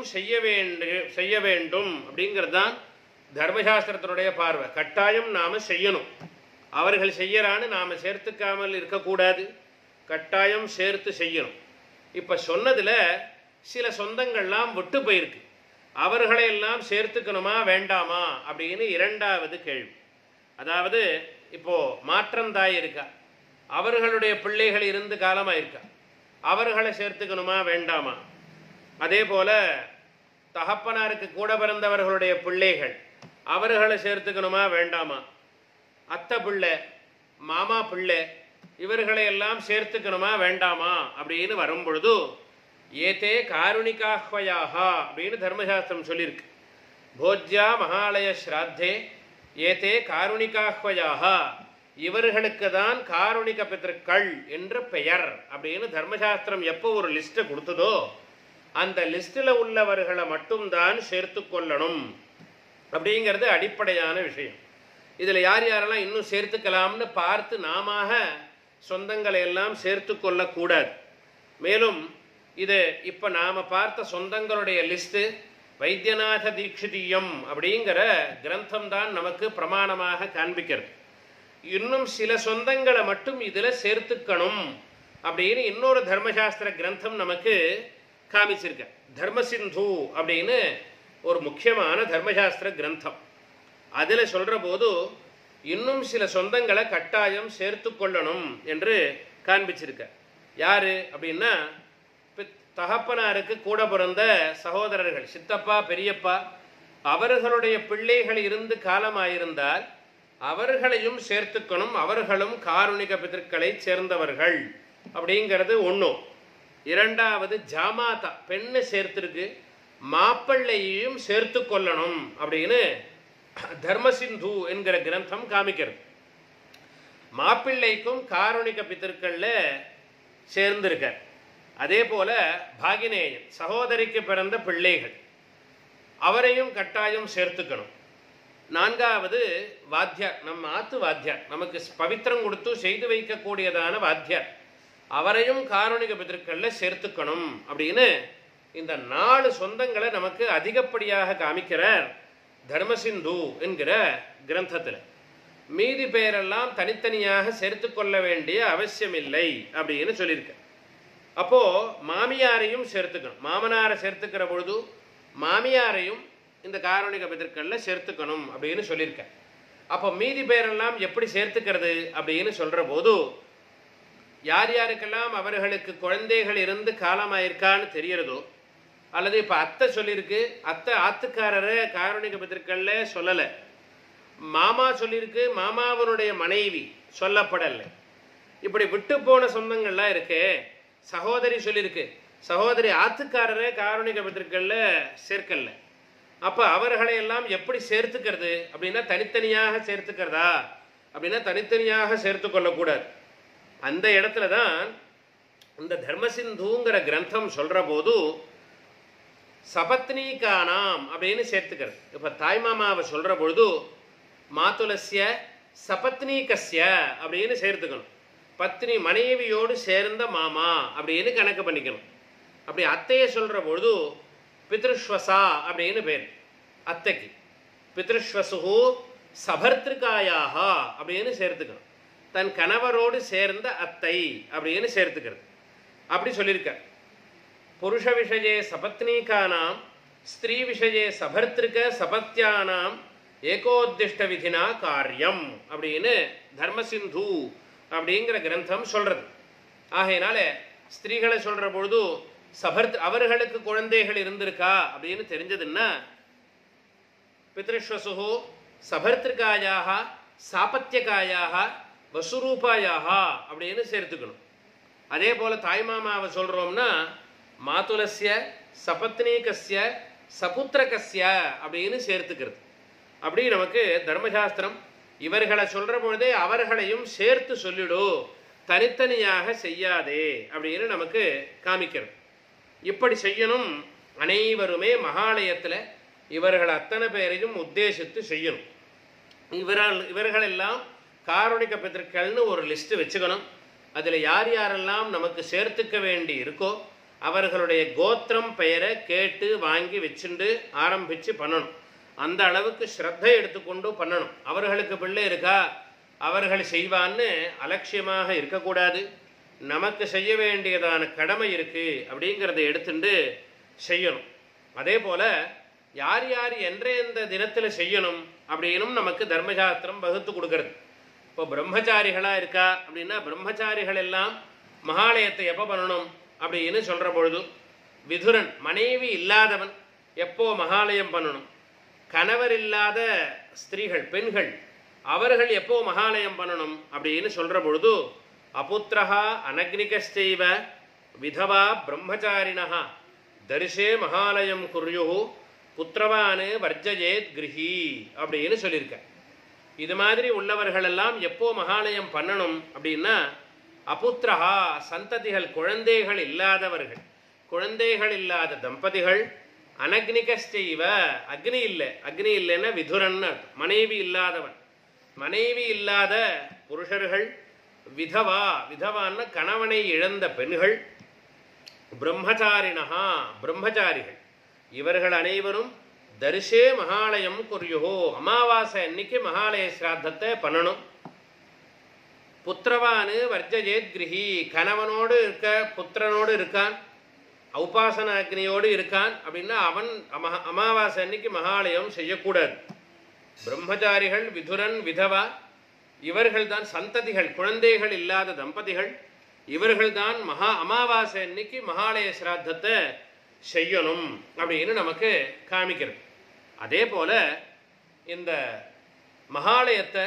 செய்ய வேண்டும் அப்படிங்கிறது தான் தர்மசாஸ்திரத்தினுடைய பார்வை. கட்டாயம் நாம் செய்யணும், அவர்கள் செய்யறான்னு நாம் சேர்த்துக்காமல் இருக்கக்கூடாது, கட்டாயம் சேர்த்து செய்யணும். இப்போ சொன்னதில் சில சொந்தங்கள்லாம் விட்டு போயிருக்கு, அவர்களையெல்லாம் சேர்த்துக்கணுமா வேண்டாமா அப்படின்னு இரண்டாவது கேள்வி. அதாவது இப்போது மாற்றந்தாய் இருக்கா, அவர்களுடைய பிள்ளைகள் இருந்து காலமாயிருக்கா, அவர்களை சேர்த்துக்கணுமா வேண்டாமா? அதே போல் தகப்பனாருக்கு கூட பிறந்தவர்களுடைய பிள்ளைகள், அவர்களை சேர்த்துக்கணுமா வேண்டாமா? அத்தை பிள்ளை, மாமா பிள்ளை, இவர்களையெல்லாம் சேர்த்துக்கணுமா வேண்டாமா அப்படின்னு வரும்பொழுது ஏதே காருணிகாஹ்வயாஹா அப்படின்னு தர்மசாஸ்திரம் சொல்லியிருக்கு. போஜ்யா மகாலய ஸ்ராத்தே ஏதே காருணிகாஹ்வயாஹா, இவர்களுக்கு தான் காருணிக பித்ருக்கள் என்று பெயர் அப்படின்னு தர்மசாஸ்திரம் எப்போ ஒரு லிஸ்ட்டை கொடுத்ததோ அந்த லிஸ்ட்டில் உள்ளவர்களை மட்டும்தான் சேர்த்து கொள்ளணும் அப்படிங்கிறது அடிப்படையான விஷயம். இதில் யார் யாரெல்லாம் இன்னும் சேர்த்துக்கலாம்னு பார்த்து நாம சொந்தங்களை எல்லாம் சேர்த்து கொள்ளக்கூடாது. மேலும் இது இப்போ நாம் பார்த்த சொந்தங்களுடைய லிஸ்ட்டு வைத்தியநாத தீட்சிதீயம் அப்படிங்கிற கிரந்தம் தான் நமக்கு பிரமாணமாக காண்பிக்கிறது. இன்னும் சில சொந்தங்களை மட்டும் இதில் சேர்த்துக்கணும் அப்படின்னு இன்னொரு தர்மசாஸ்திர கிரந்தம் நமக்கு காமிச்சிருக்க. தர்மசிந்து அப்படின்னு ஒரு முக்கியமான தர்மசாஸ்திர கிரந்தம். அதில் சொல்கிற போது இன்னும் சில சொந்தங்களை கட்டாயம் சேர்த்து கொள்ளணும் என்று காண்பிச்சிருக்க. யார் அப்படின்னா தகப்பனாருக்கு கூட பிறந்த சகோதரர்கள், சித்தப்பா பெரியப்பா, அவர்களுடைய பிள்ளைகள் இருந்து காலமாயிருந்தால் அவர்களையும் சேர்த்துக்கணும், அவர்களும் காருணிக பிதற்களை சேர்ந்தவர்கள் அப்படிங்கிறது ஒன்றும். இரண்டாவது ஜாமாதா, பெண்ணை சேர்த்திருக்கு, மாப்பிள்ளையையும் சேர்த்து கொள்ளணும் அப்படின்னு தர்மசிந்து என்கிற கிரந்தம் காமிக்கிறது. மாப்பிள்ளைக்கும் காருணிக பிதற்களில் சேர்ந்திருக்கார். அதே போல பாகினேயன் சகோதரிக்கு பிறந்த பிள்ளைகள் அவரையும் கட்டாயம் சேர்த்துக்கணும். நான்காவது வாத்தியார், நம்ம ஆத்து வாத்தியார், நமக்கு பவித்திரம் கொடுத்து செய்து வைக்கக்கூடியதான வாத்தியார், அவரையும் காருணிக பிதற்கள்ல சேர்த்துக்கணும் அப்படின்னு இந்த 4 சொந்தங்களை நமக்கு அதிகப்படியாக காமிக்கிறார் தர்மசிந்து என்கிற கிரந்தத்தில். மீதி பேரெல்லாம் தனித்தனியாக சேர்த்து கொள்ள வேண்டிய அவசியம் இல்லை அப்படின்னு சொல்லியிருக்க. அப்போ மாமியாரையும் சேர்த்துக்கணும். மாமனாரை சேர்த்துக்கிற பொழுது மாமியாரையும் இந்த காருணிக பிதற்கள்ல சேர்த்துக்கணும் அப்படின்னு சொல்லியிருக்க. அப்போ மீதி பேரெல்லாம் எப்படி சேர்த்துக்கிறது அப்படின்னு சொல்ற போது யார் யாருக்கெல்லாம் அவர்களுக்கு குழந்தைகள் இருந்து காலமாயிருக்கான்னு தெரியறதோ, அல்லது இப்போ அத்தை சொல்லியிருக்கு, அத்தை ஆத்துக்காரரை காருணிக பிதற்கள்ல சொல்லலை, மாமா சொல்லியிருக்கு, மாமாவனுடைய மனைவி சொல்லப்படலை, இப்படி விட்டு போன சொந்தங்கள்லாம் இருக்கு, சகோதரி சொல்லியிருக்கு, சகோதரி ஆத்துக்காரரை காருணிக பிதற்கள்ல சேர்க்கல. அப்போ அவர்களை எல்லாம் எப்படி சேர்த்துக்கிறது அப்படின்னா தனித்தனியாக சேர்த்துக்கிறதா அப்படின்னா தனித்தனியாக சேர்த்து கொள்ளக்கூடாது. அந்த இடத்துல தான் இந்த தர்மசிந்துங்கிற கிரந்தம் சொல்ற போது சபத்னீகானாம் அப்படின்னு சேர்த்துக்கிறது. இப்போ தாய்மாமாவை சொல்ற பொழுது மாதுலஸ்ய சபத்னீகஸ்ய அப்படின்னு சேர்த்துக்கணும். பத்னி மனைவியோடு சேர்ந்த மாமா அப்படின்னு கணக்கு பண்ணிக்கணும். அப்படி அத்தையை சொல்ற பொழுது பித்ருஷ்வசா அப்படின்னு பேர் அத்தைக்கு. பித்ருஷ்வசு சபர்த்திருக்காயாக அப்படின்னு சேர்த்துக்கணும். தன் கணவரோடு சேர்ந்த அத்தை அப்படின்னு சேர்த்துக்கிறது. அப்படி சொல்லியிருக்க. புருஷ விஷயே சபத்னீகானாம் ஸ்திரீ விஷயே சபர்த்திருக்க சபத்யானாம் ஏகோத்திஷ்ட விதினா காரியம் அப்படின்னு தர்மசிந்து அப்படிங்கிற கிரந்தம் சொல்றது. ஆகையினால ஸ்திரீகளை சொல்ற பொழுது அவர்களுக்கு குழந்தைகள் இருந்திருக்கா அப்படின்னு தெரிஞ்சதுன்னா பித்ருஷ்வசு சபர்த்திருக்காயாக சாபத்தியகாயாக வசுரூபாயாக அப்படின்னு சேர்த்துக்கணும். அதே போல தாய்மாமாவை சொல்றோம்னா மாதுலஸ்ய சபத்னீகஸ்ய சபுத்திரகஸ்ய அப்படின்னு சேர்த்துக்கிறது. அப்படி நமக்கு தர்மசாஸ்திரம் இவர்களை சொல்ற பொழுதே அவர்களையும் சேர்த்து சொல்லிடு, தனித்தனியாக செய்யாதே அப்படின்னு நமக்கு காமிக்கிறது. இப்படி செய்யணும். அனைவருமே மகாலயத்தில் இவர்கள் அத்தனை பேரையும் உத்தேசித்து செய்யணும். இவர்களெல்லாம் காருணிக பிதர்கள்னு ஒரு லிஸ்ட் வச்சுக்கணும். அதில் யார் யாரெல்லாம் நமக்கு சேர்த்துக்க வேண்டி இருக்கோ அவர்களுடைய கோத்திரம் பெயரை கேட்டு வாங்கி வச்சுண்டு ஆரம்பித்து பண்ணணும். அந்த அளவுக்கு ஸ்ரத்தை எடுத்துக்கொண்டு பண்ணணும். அவர்களுக்கு பிள்ளை இருக்கா, அவர்கள் செய்வான்னு அலட்சியமாக இருக்கக்கூடாது. நமக்கு செய்ய வேண்டியதான கடமை இருக்குது அப்படிங்கிறத எடுத்துட்டு செய்யணும். அதே போல் யார் யார் எந்த தினத்தில் செய்யணும் அப்படின்னும் நமக்கு தர்மசாஸ்திரம் வகுத்து கொடுக்கறது. இப்போ பிரம்மச்சாரிகளாக இருக்கா அப்படின்னா பிரம்மச்சாரிகள் எல்லாம் மகாலயத்தை எப்போ பண்ணணும் அப்படின்னு சொல்கிற பொழுது விதுரன் மனைவி இல்லாதவன் எப்போ மகாலயம் பண்ணணும், கணவர் இல்லாத ஸ்திரீகள் பெண்கள் அவர்கள் எப்போ மகாலயம் பண்ணணும் அப்படின்னு சொல்கிற பொழுது அபுத்திரஹா அனக்னிகஸ்சைவ விதவா பிரம்மச்சாரிணா தரிசே மகாலயம் குர்யுஹு புத்திரவானு வர்ஜயேத் கிருஹி அப்படின்னு சொல்லியிருக்க. இது மாதிரி உள்ளவர்களெல்லாம் எப்போ மகாலயம் பண்ணணும் அப்படின்னா அபுத்திரஹா சந்ததிகள் குழந்தைகள் இல்லாதவர்கள், குழந்தைகள் இல்லாத தம்பதிகள், அனக்னிகஸ்சைவ அக்னி இல்லை, அக்னி இல்லைன்னா விதுரன்னு மனைவி இல்லாதவன், மனைவி இல்லாத புருஷர்கள், விதவா விதவான்னா கணவனை இழந்த பெண்கள், பிரம்மச்சாரிணா பிரம்மச்சாரிகள் இவர்கள் அனைவரும் தரிசே மகாலயம் குர்யுஹோ அமாவாசை அன்னைக்கு மகாலய சிராத்தத்தை பண்ணணும். புத்திரவானு வர்ஜயேத் கிருஹி கணவனோடு இருக்க புத்திரனோடு இருக்கான், உபாசன அக்னியோடு இருக்கான் அப்படின்னா அவன் அமாவாசை அன்னைக்கு மகாலயம் செய்யக்கூடாது. பிரம்மச்சாரிகள் விதுரன் விதவா இவர்கள்தான் சந்ததிகள் குழந்தைகள் இல்லாத தம்பதிகள், இவர்கள்தான் அமாவாசை அன்னைக்கு மகாலய சிராத்தத்தை செய்யணும் அப்படின்னு நமக்கு காமிக்கிறது. அதே போல இந்த மகாலயத்தை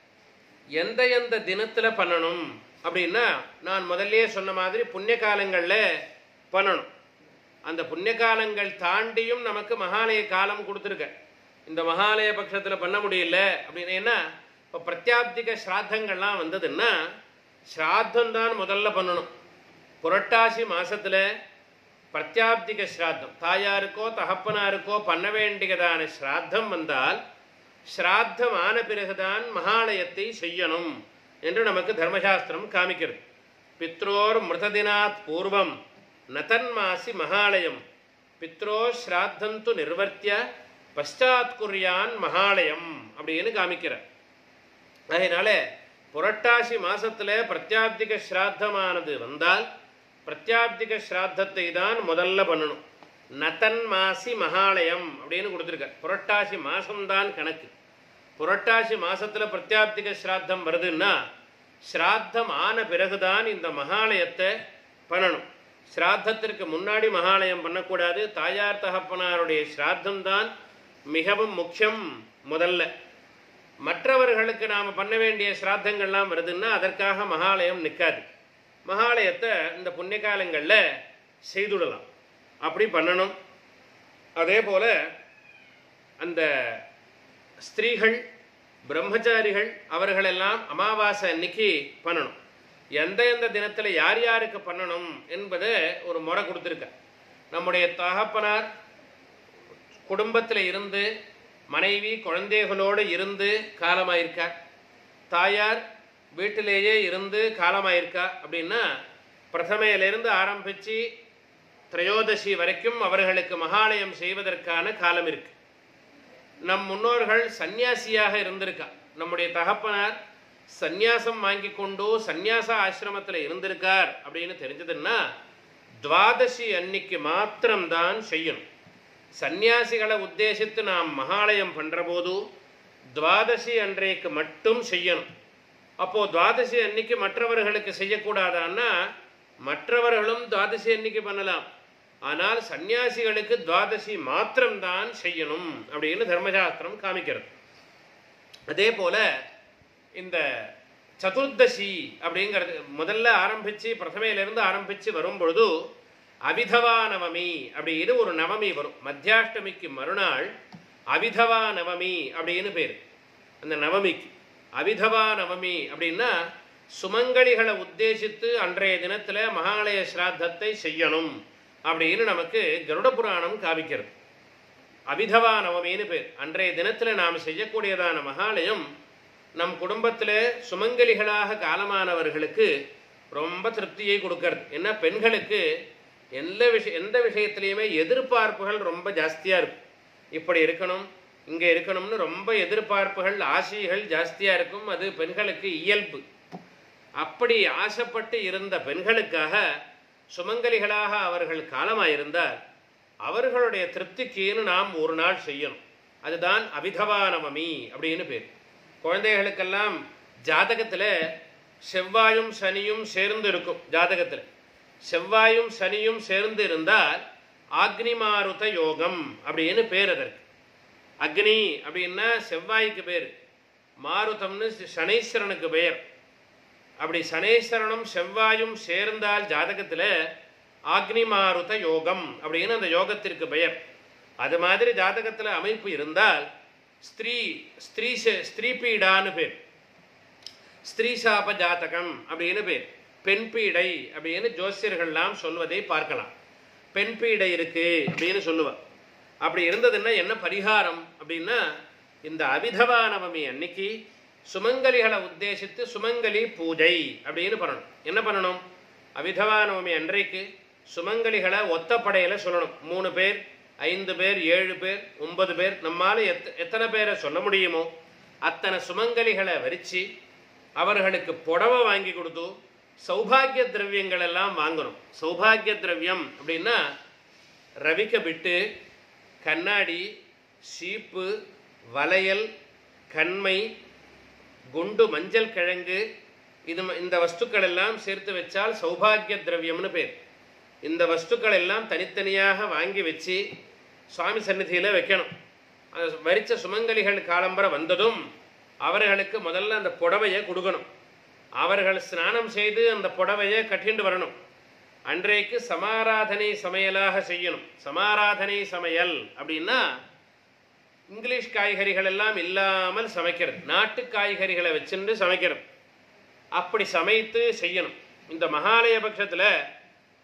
எந்த தினத்தில் பண்ணணும் அப்படின்னா நான் முதல்லே சொன்ன மாதிரி புண்ணிய காலங்களில் பண்ணணும். அந்த புண்ணிய காலங்கள் தாண்டியும் நமக்கு மகாலய காலம் கொடுத்துருக்க. இந்த மகாலய பட்சத்தில் பண்ண முடியல அப்படின்னா இப்போ பிரத்யாப்திக ஸ்ராத்தங்கள்லாம் வந்ததுன்னா ஸ்ராத்தம் தான் முதல்ல பண்ணணும். புரட்டாசி மாசத்துல பிரத்யாப்திக ஸ்ராத்தம், தாயாருக்கோ தகப்பனாருக்கோ பண்ண வேண்டியதான ஸ்ராத்தம் வந்தால் ஸ்ராத்தம் ஆன பிறகுதான் மகாலயத்தை செய்யணும் என்று நமக்கு தர்மசாஸ்திரம் காமிக்கிறது. பித்ரோர் மிருததினாத் பூர்வம் நதன்மாசி மகாலயம் பித்ரோ ஸ்ராத்தந்து நிர்வர்த்திய பஷ்டாத் குர்யான் மகாலயம் அப்படின்னு காமிக்கிறார். அதனால புரட்டாசி மாசத்துல பிரத்யாப்திக ஸ்ராத்தமானது வந்தால் பிரத்யாப்திக ஸ்ராத்தத்தை தான் முதல்ல பண்ணணும். நதன் மாசி மகாலயம் அப்படின்னு கொடுத்துருக்க. புரட்டாசி மாசம்தான் கணக்கு. புரட்டாசி மாசத்துல பிரத்யாப்திக ஸ்ராத்தம் வருதுன்னா ஸ்ராத்தம் ஆன பிறகுதான் இந்த மகாலயத்தை பண்ணணும். ஸ்ராத்தத்திற்கு முன்னாடி மகாலயம் பண்ணக்கூடாது. தாயார் தகப்பனாருடைய ஸ்ராத்தம் தான் மிகவும் முக்கியம். முதல்ல மற்றவர்களுக்கு நாம் பண்ண வேண்டிய ஸ்ராத்தங்கள்லாம் வருதுன்னா அதற்காக மகாலயம் நிற்காது. மகாலயத்தை இந்த புண்ணிய காலங்களில் செய்துடலாம். அப்படி பண்ணணும். அதே போல் அந்த ஸ்திரீகள் பிரம்மச்சாரிகள் அவர்களெல்லாம் அமாவாசை அன்னைக்கு பண்ணணும். எந்த எந்த தினத்தில் யார் யாருக்கு பண்ணணும் என்பதை ஒரு முறை கொடுத்துருக்க. நம்முடைய தகப்பனார் குடும்பத்தில் இருந்து மனைவி குழந்தைகளோடு இருந்து காலமாயிருக்கார், தாயார் வீட்டிலேயே இருந்து காலமாயிருக்கா அப்படின்னா பிரதமையிலிருந்து ஆரம்பித்து திரையோதசி வரைக்கும் அவர்களுக்கு மகாலயம் செய்வதற்கான காலம் இருக்கு. நம் முன்னோர்கள் சந்நியாசியாக இருந்திருக்கா. நம்முடைய தகப்பனார் சந்நியாசம் வாங்கி கொண்டு சந்நியாச ஆசிரமத்தில் இருந்திருக்கார் அப்படின்னு தெரிஞ்சதுன்னா துவாதசி அன்னைக்கு மாத்திரம்தான் செய்யணும். சந்நியாசிகளை உத்தேசித்து நாம் மகாலயம் பண்ணுற போது துவாதசி அன்றைக்கு மட்டும் செய்யணும். அப்போது துவாதசி அன்னைக்கு மற்றவர்களுக்கு செய்யக்கூடாதான்னா மற்றவர்களும் துவாதசி அன்னைக்கு பண்ணலாம். ஆனால் சந்நியாசிகளுக்கு துவாதசி மாத்திரம்தான் செய்யணும் அப்படின்னு தர்மசாஸ்திரம் காமிக்கிறது. அதே போல் இந்த சதுர்தசி அப்படிங்கிறது முதல்ல ஆரம்பித்து பிரதமையிலிருந்து ஆரம்பித்து வரும்பொழுது அவிதவா நவமி அப்படின்னு ஒரு நவமி வரும். மத்தியாஷ்டமிக்கு மறுநாள் அவிதவா நவமி அப்படின்னு பேர். அந்த நவமிக்கு அவிதவா நவமி அப்படின்னா சுமங்கலிகளை உத்தேசித்து அன்றைய தினத்தில் மகாலய ஸ்ராத்தத்தை செய்யணும் அப்படின்னு நமக்கு கருட புராணம் காமிக்கிறது. அவிதவா நவமின்னு பேர். அன்றைய தினத்தில் நாம் செய்யக்கூடியதான மகாலயம் நம் குடும்பத்தில் சுமங்கலிகளாக காலமானவர்களுக்கு ரொம்ப திருப்தியை கொடுக்கறது. ஏன்னா பெண்களுக்கு எந்த விஷயத்துலையுமே எதிர்பார்ப்புகள் ரொம்ப ஜாஸ்தியாக இருக்கும். இப்படி இருக்கணும், இங்கே இருக்கணும்னு ரொம்ப எதிர்பார்ப்புகள் ஆசைகள் ஜாஸ்தியாக இருக்கும். அது பெண்களுக்கு இயல்பு. அப்படி ஆசைப்பட்டு இருந்த பெண்களுக்காக சுமங்கலிகளாக அவர்கள் காலமாயிருந்தால் அவர்களுடைய திருப்திக்குன்னு நாம் ஒரு நாள் செய்யணும். அதுதான் அவிதவா நவமி அப்படின்னு பேர். குழந்தைகளுக்கெல்லாம் ஜாதகத்தில் செவ்வாயும் சனியும் சேர்ந்து இருக்கும். ஜாதகத்தில் செவ்வாயும் சனியும் சேர்ந்து இருந்தால் அக்னிமாருத யோகம் அப்படின்னு பேர். அதற்கு அக்னி அப்படின்னா செவ்வாய்க்கு பேர், மாருதம்னு சனீஸ்வரனுக்கு பெயர். அப்படி சனீஸ்வரனும் செவ்வாயும் சேர்ந்தால் ஜாதகத்தில் அக்னிமாருத யோகம் அப்படின்னு அந்த யோகத்திற்கு பெயர். அது மாதிரி ஜாதகத்தில் அமைப்பு இருந்தால் ஸ்திரீ பீடான்னு பேர், ஸ்திரீ சாப ஜாதகம் அப்படின்னு பேர். பெண் பீடை அப்படின்னு ஜோசியர்கள்லாம் சொல்வதை பார்க்கலாம். பெண் பீடை இருக்கு அப்படின்னு சொல்லுவாள். அப்படி இருந்ததுன்னா என்ன பரிகாரம் அப்படின்னா இந்த அவிதவா நவமி அன்னைக்கு சுமங்கலிகளை உத்தேசித்து சுமங்கலி பூஜை அப்படின்னு பண்ணணும். என்ன பண்ணணும்? அவிதவா நவமி அன்றைக்கு சுமங்கலிகளை ஒத்தப்படையில் சொல்லணும். 3 பேர், 5 பேர், 7 பேர், 9 பேர், நம்மால் எத்தனை பேரை சொல்ல முடியுமோ அத்தனை சுமங்கலிகளை வரிச்சு அவர்களுக்கு புடவை வாங்கி கொடுத்து சௌபாகிய திரவியங்கள் எல்லாம் வாங்கணும். சௌபாகிய திரவியம் அப்படின்னா ரவிக்க பிட்டு, கண்ணாடி, சீப்பு, வளையல், கண்மை, குண்டு மஞ்சள் கிழங்கு, இந்த வஸ்துக்கள் எல்லாம் சேர்த்து வச்சால் சௌபாகிய திரவியம்னு பேர். இந்த வஸ்துக்கள் எல்லாம் தனித்தனியாக வாங்கி வச்சு சுவாமி சந்நிதியில் வைக்கணும். வரிச்ச சுமங்கலிகள் காலம்பரை வந்ததும் அவர்களுக்கு முதல்ல அந்த புடவையை கொடுக்கணும். அவர்கள் ஸ்நானம் செய்து அந்த புடவையை கட்டிண்டு வரணும். அன்றைக்கு சமாராதனை சமையலாக செய்யணும். சமாராதனை சமையல் அப்படின்னா இங்கிலீஷ் காய்கறிகள் எல்லாம் இல்லாமல் சமைக்கிறது, நாட்டு காய்கறிகளை வச்சுட்டு சமைக்கிறது. அப்படி சமைத்து செய்யணும். இந்த மகாலய பட்சத்தில்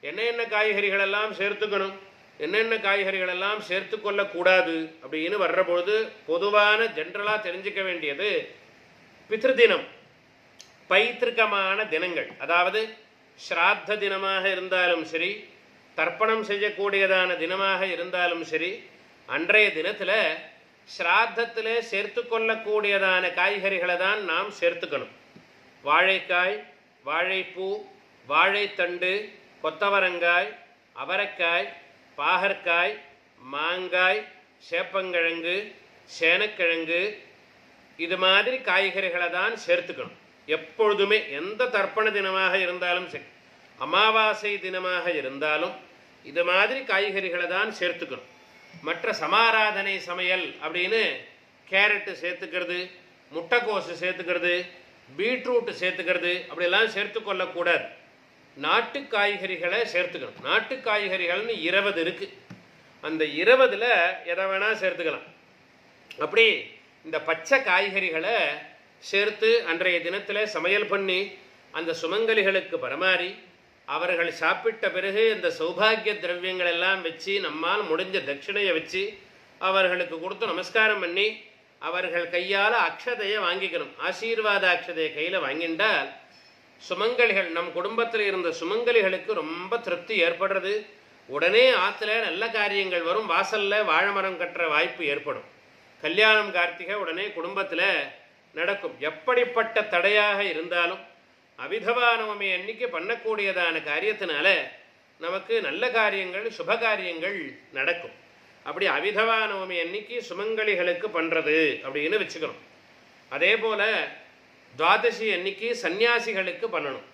என்னென்ன காய்கறிகள் எல்லாம் சேர்த்துக்கணும், என்னென்ன காய்கறிகள் எல்லாம் சேர்த்து கொள்ளக்கூடாது அப்படின்னு வர்ற பொழுது பொதுவான ஜென்ரலாக தெரிஞ்சுக்க வேண்டியது பித்ருதினம், பைத்திருக்கமான தினங்கள். அதாவது ஸ்ராத்த தினமாக இருந்தாலும் சரி, தர்ப்பணம் செய்யக்கூடியதான தினமாக இருந்தாலும் சரி, அன்றைய தினத்தில் ஸ்ராத்தத்தில் சேர்த்து கொள்ளக்கூடியதான காய்கறிகளை தான் நாம் சேர்த்துக்கணும். வாழைக்காய், வாழைப்பூ, வாழைத்தண்டு, கொத்தவரங்காய், அவரைக்காய், பாகற்காய், மாங்காய், சேப்பங்கிழங்கு, சேனக்கிழங்கு, இது மாதிரி காய்கறிகளை தான் சேர்த்துக்கணும். எப்பொழுதுமே எந்த தர்ப்பண தினமாக இருந்தாலும் சரி, அமாவாசை தினமாக இருந்தாலும் இது மாதிரி காய்கறிகளை தான் சேர்த்துக்கணும். மற்ற சமாராதனை சமையல் அப்படின்னு கேரட்டு சேர்த்துக்கிறது, முட்டைக்கோசு சேர்த்துக்கிறது, பீட்ரூட்டு சேர்த்துக்கிறது அப்படிலாம் சேர்த்து கொள்ளக்கூடாது. நாட்டு காய்கறிகளை சேர்த்துக்கணும். நாட்டு காய்கறிகள்னு 20 இருக்குது. அந்த 20ல் எதை வேணால் சேர்த்துக்கலாம். அப்படி இந்த பச்சை காய்கறிகளை சேர்த்து அன்றைய தினத்தில் சமையல் பண்ணி அந்த சுமங்கலிகளுக்கு பரமாறி அவர்கள் சாப்பிட்ட பிறகு இந்த சௌபாகிய திரவியங்கள் எல்லாம் வச்சு நம்மால் முடிஞ்ச தட்சிணையை வச்சு அவர்களுக்கு கொடுத்து நமஸ்காரம் பண்ணி அவர்கள் கையால் அக்ஷதையை வாங்கிக்கணும். ஆசீர்வாத அக்ஷதையை கையில் வாங்கிட்டால் சுமங்கலிகள், நம் குடும்பத்தில் இருந்த சுமங்கலிகளுக்கு ரொம்ப திருப்தி ஏற்படுறது. உடனே ஆற்றுல நல்ல காரியங்கள் வரும், வாசலில் வாழைமரம் கட்டுற வாய்ப்பு ஏற்படும், கல்யாணம் கார்த்திகை உடனே குடும்பத்தில் நடக்கும். எப்படிப்பட்ட தடையாக இருந்தாலும் அவிதவா நவமி அன்னைக்கு பண்ணக்கூடியதான காரியத்தினால நமக்கு நல்ல காரியங்கள், சுப காரியங்கள் நடக்கும். அப்படி அவிதவா நவமி அன்னைக்கு சுமங்கலிகளுக்கு பண்ணுறது அப்படின்னு வச்சுக்கணும். அதே போல் துவாதசி அன்னைக்கு சன்னியாசிகளுக்கு பண்ணணும்.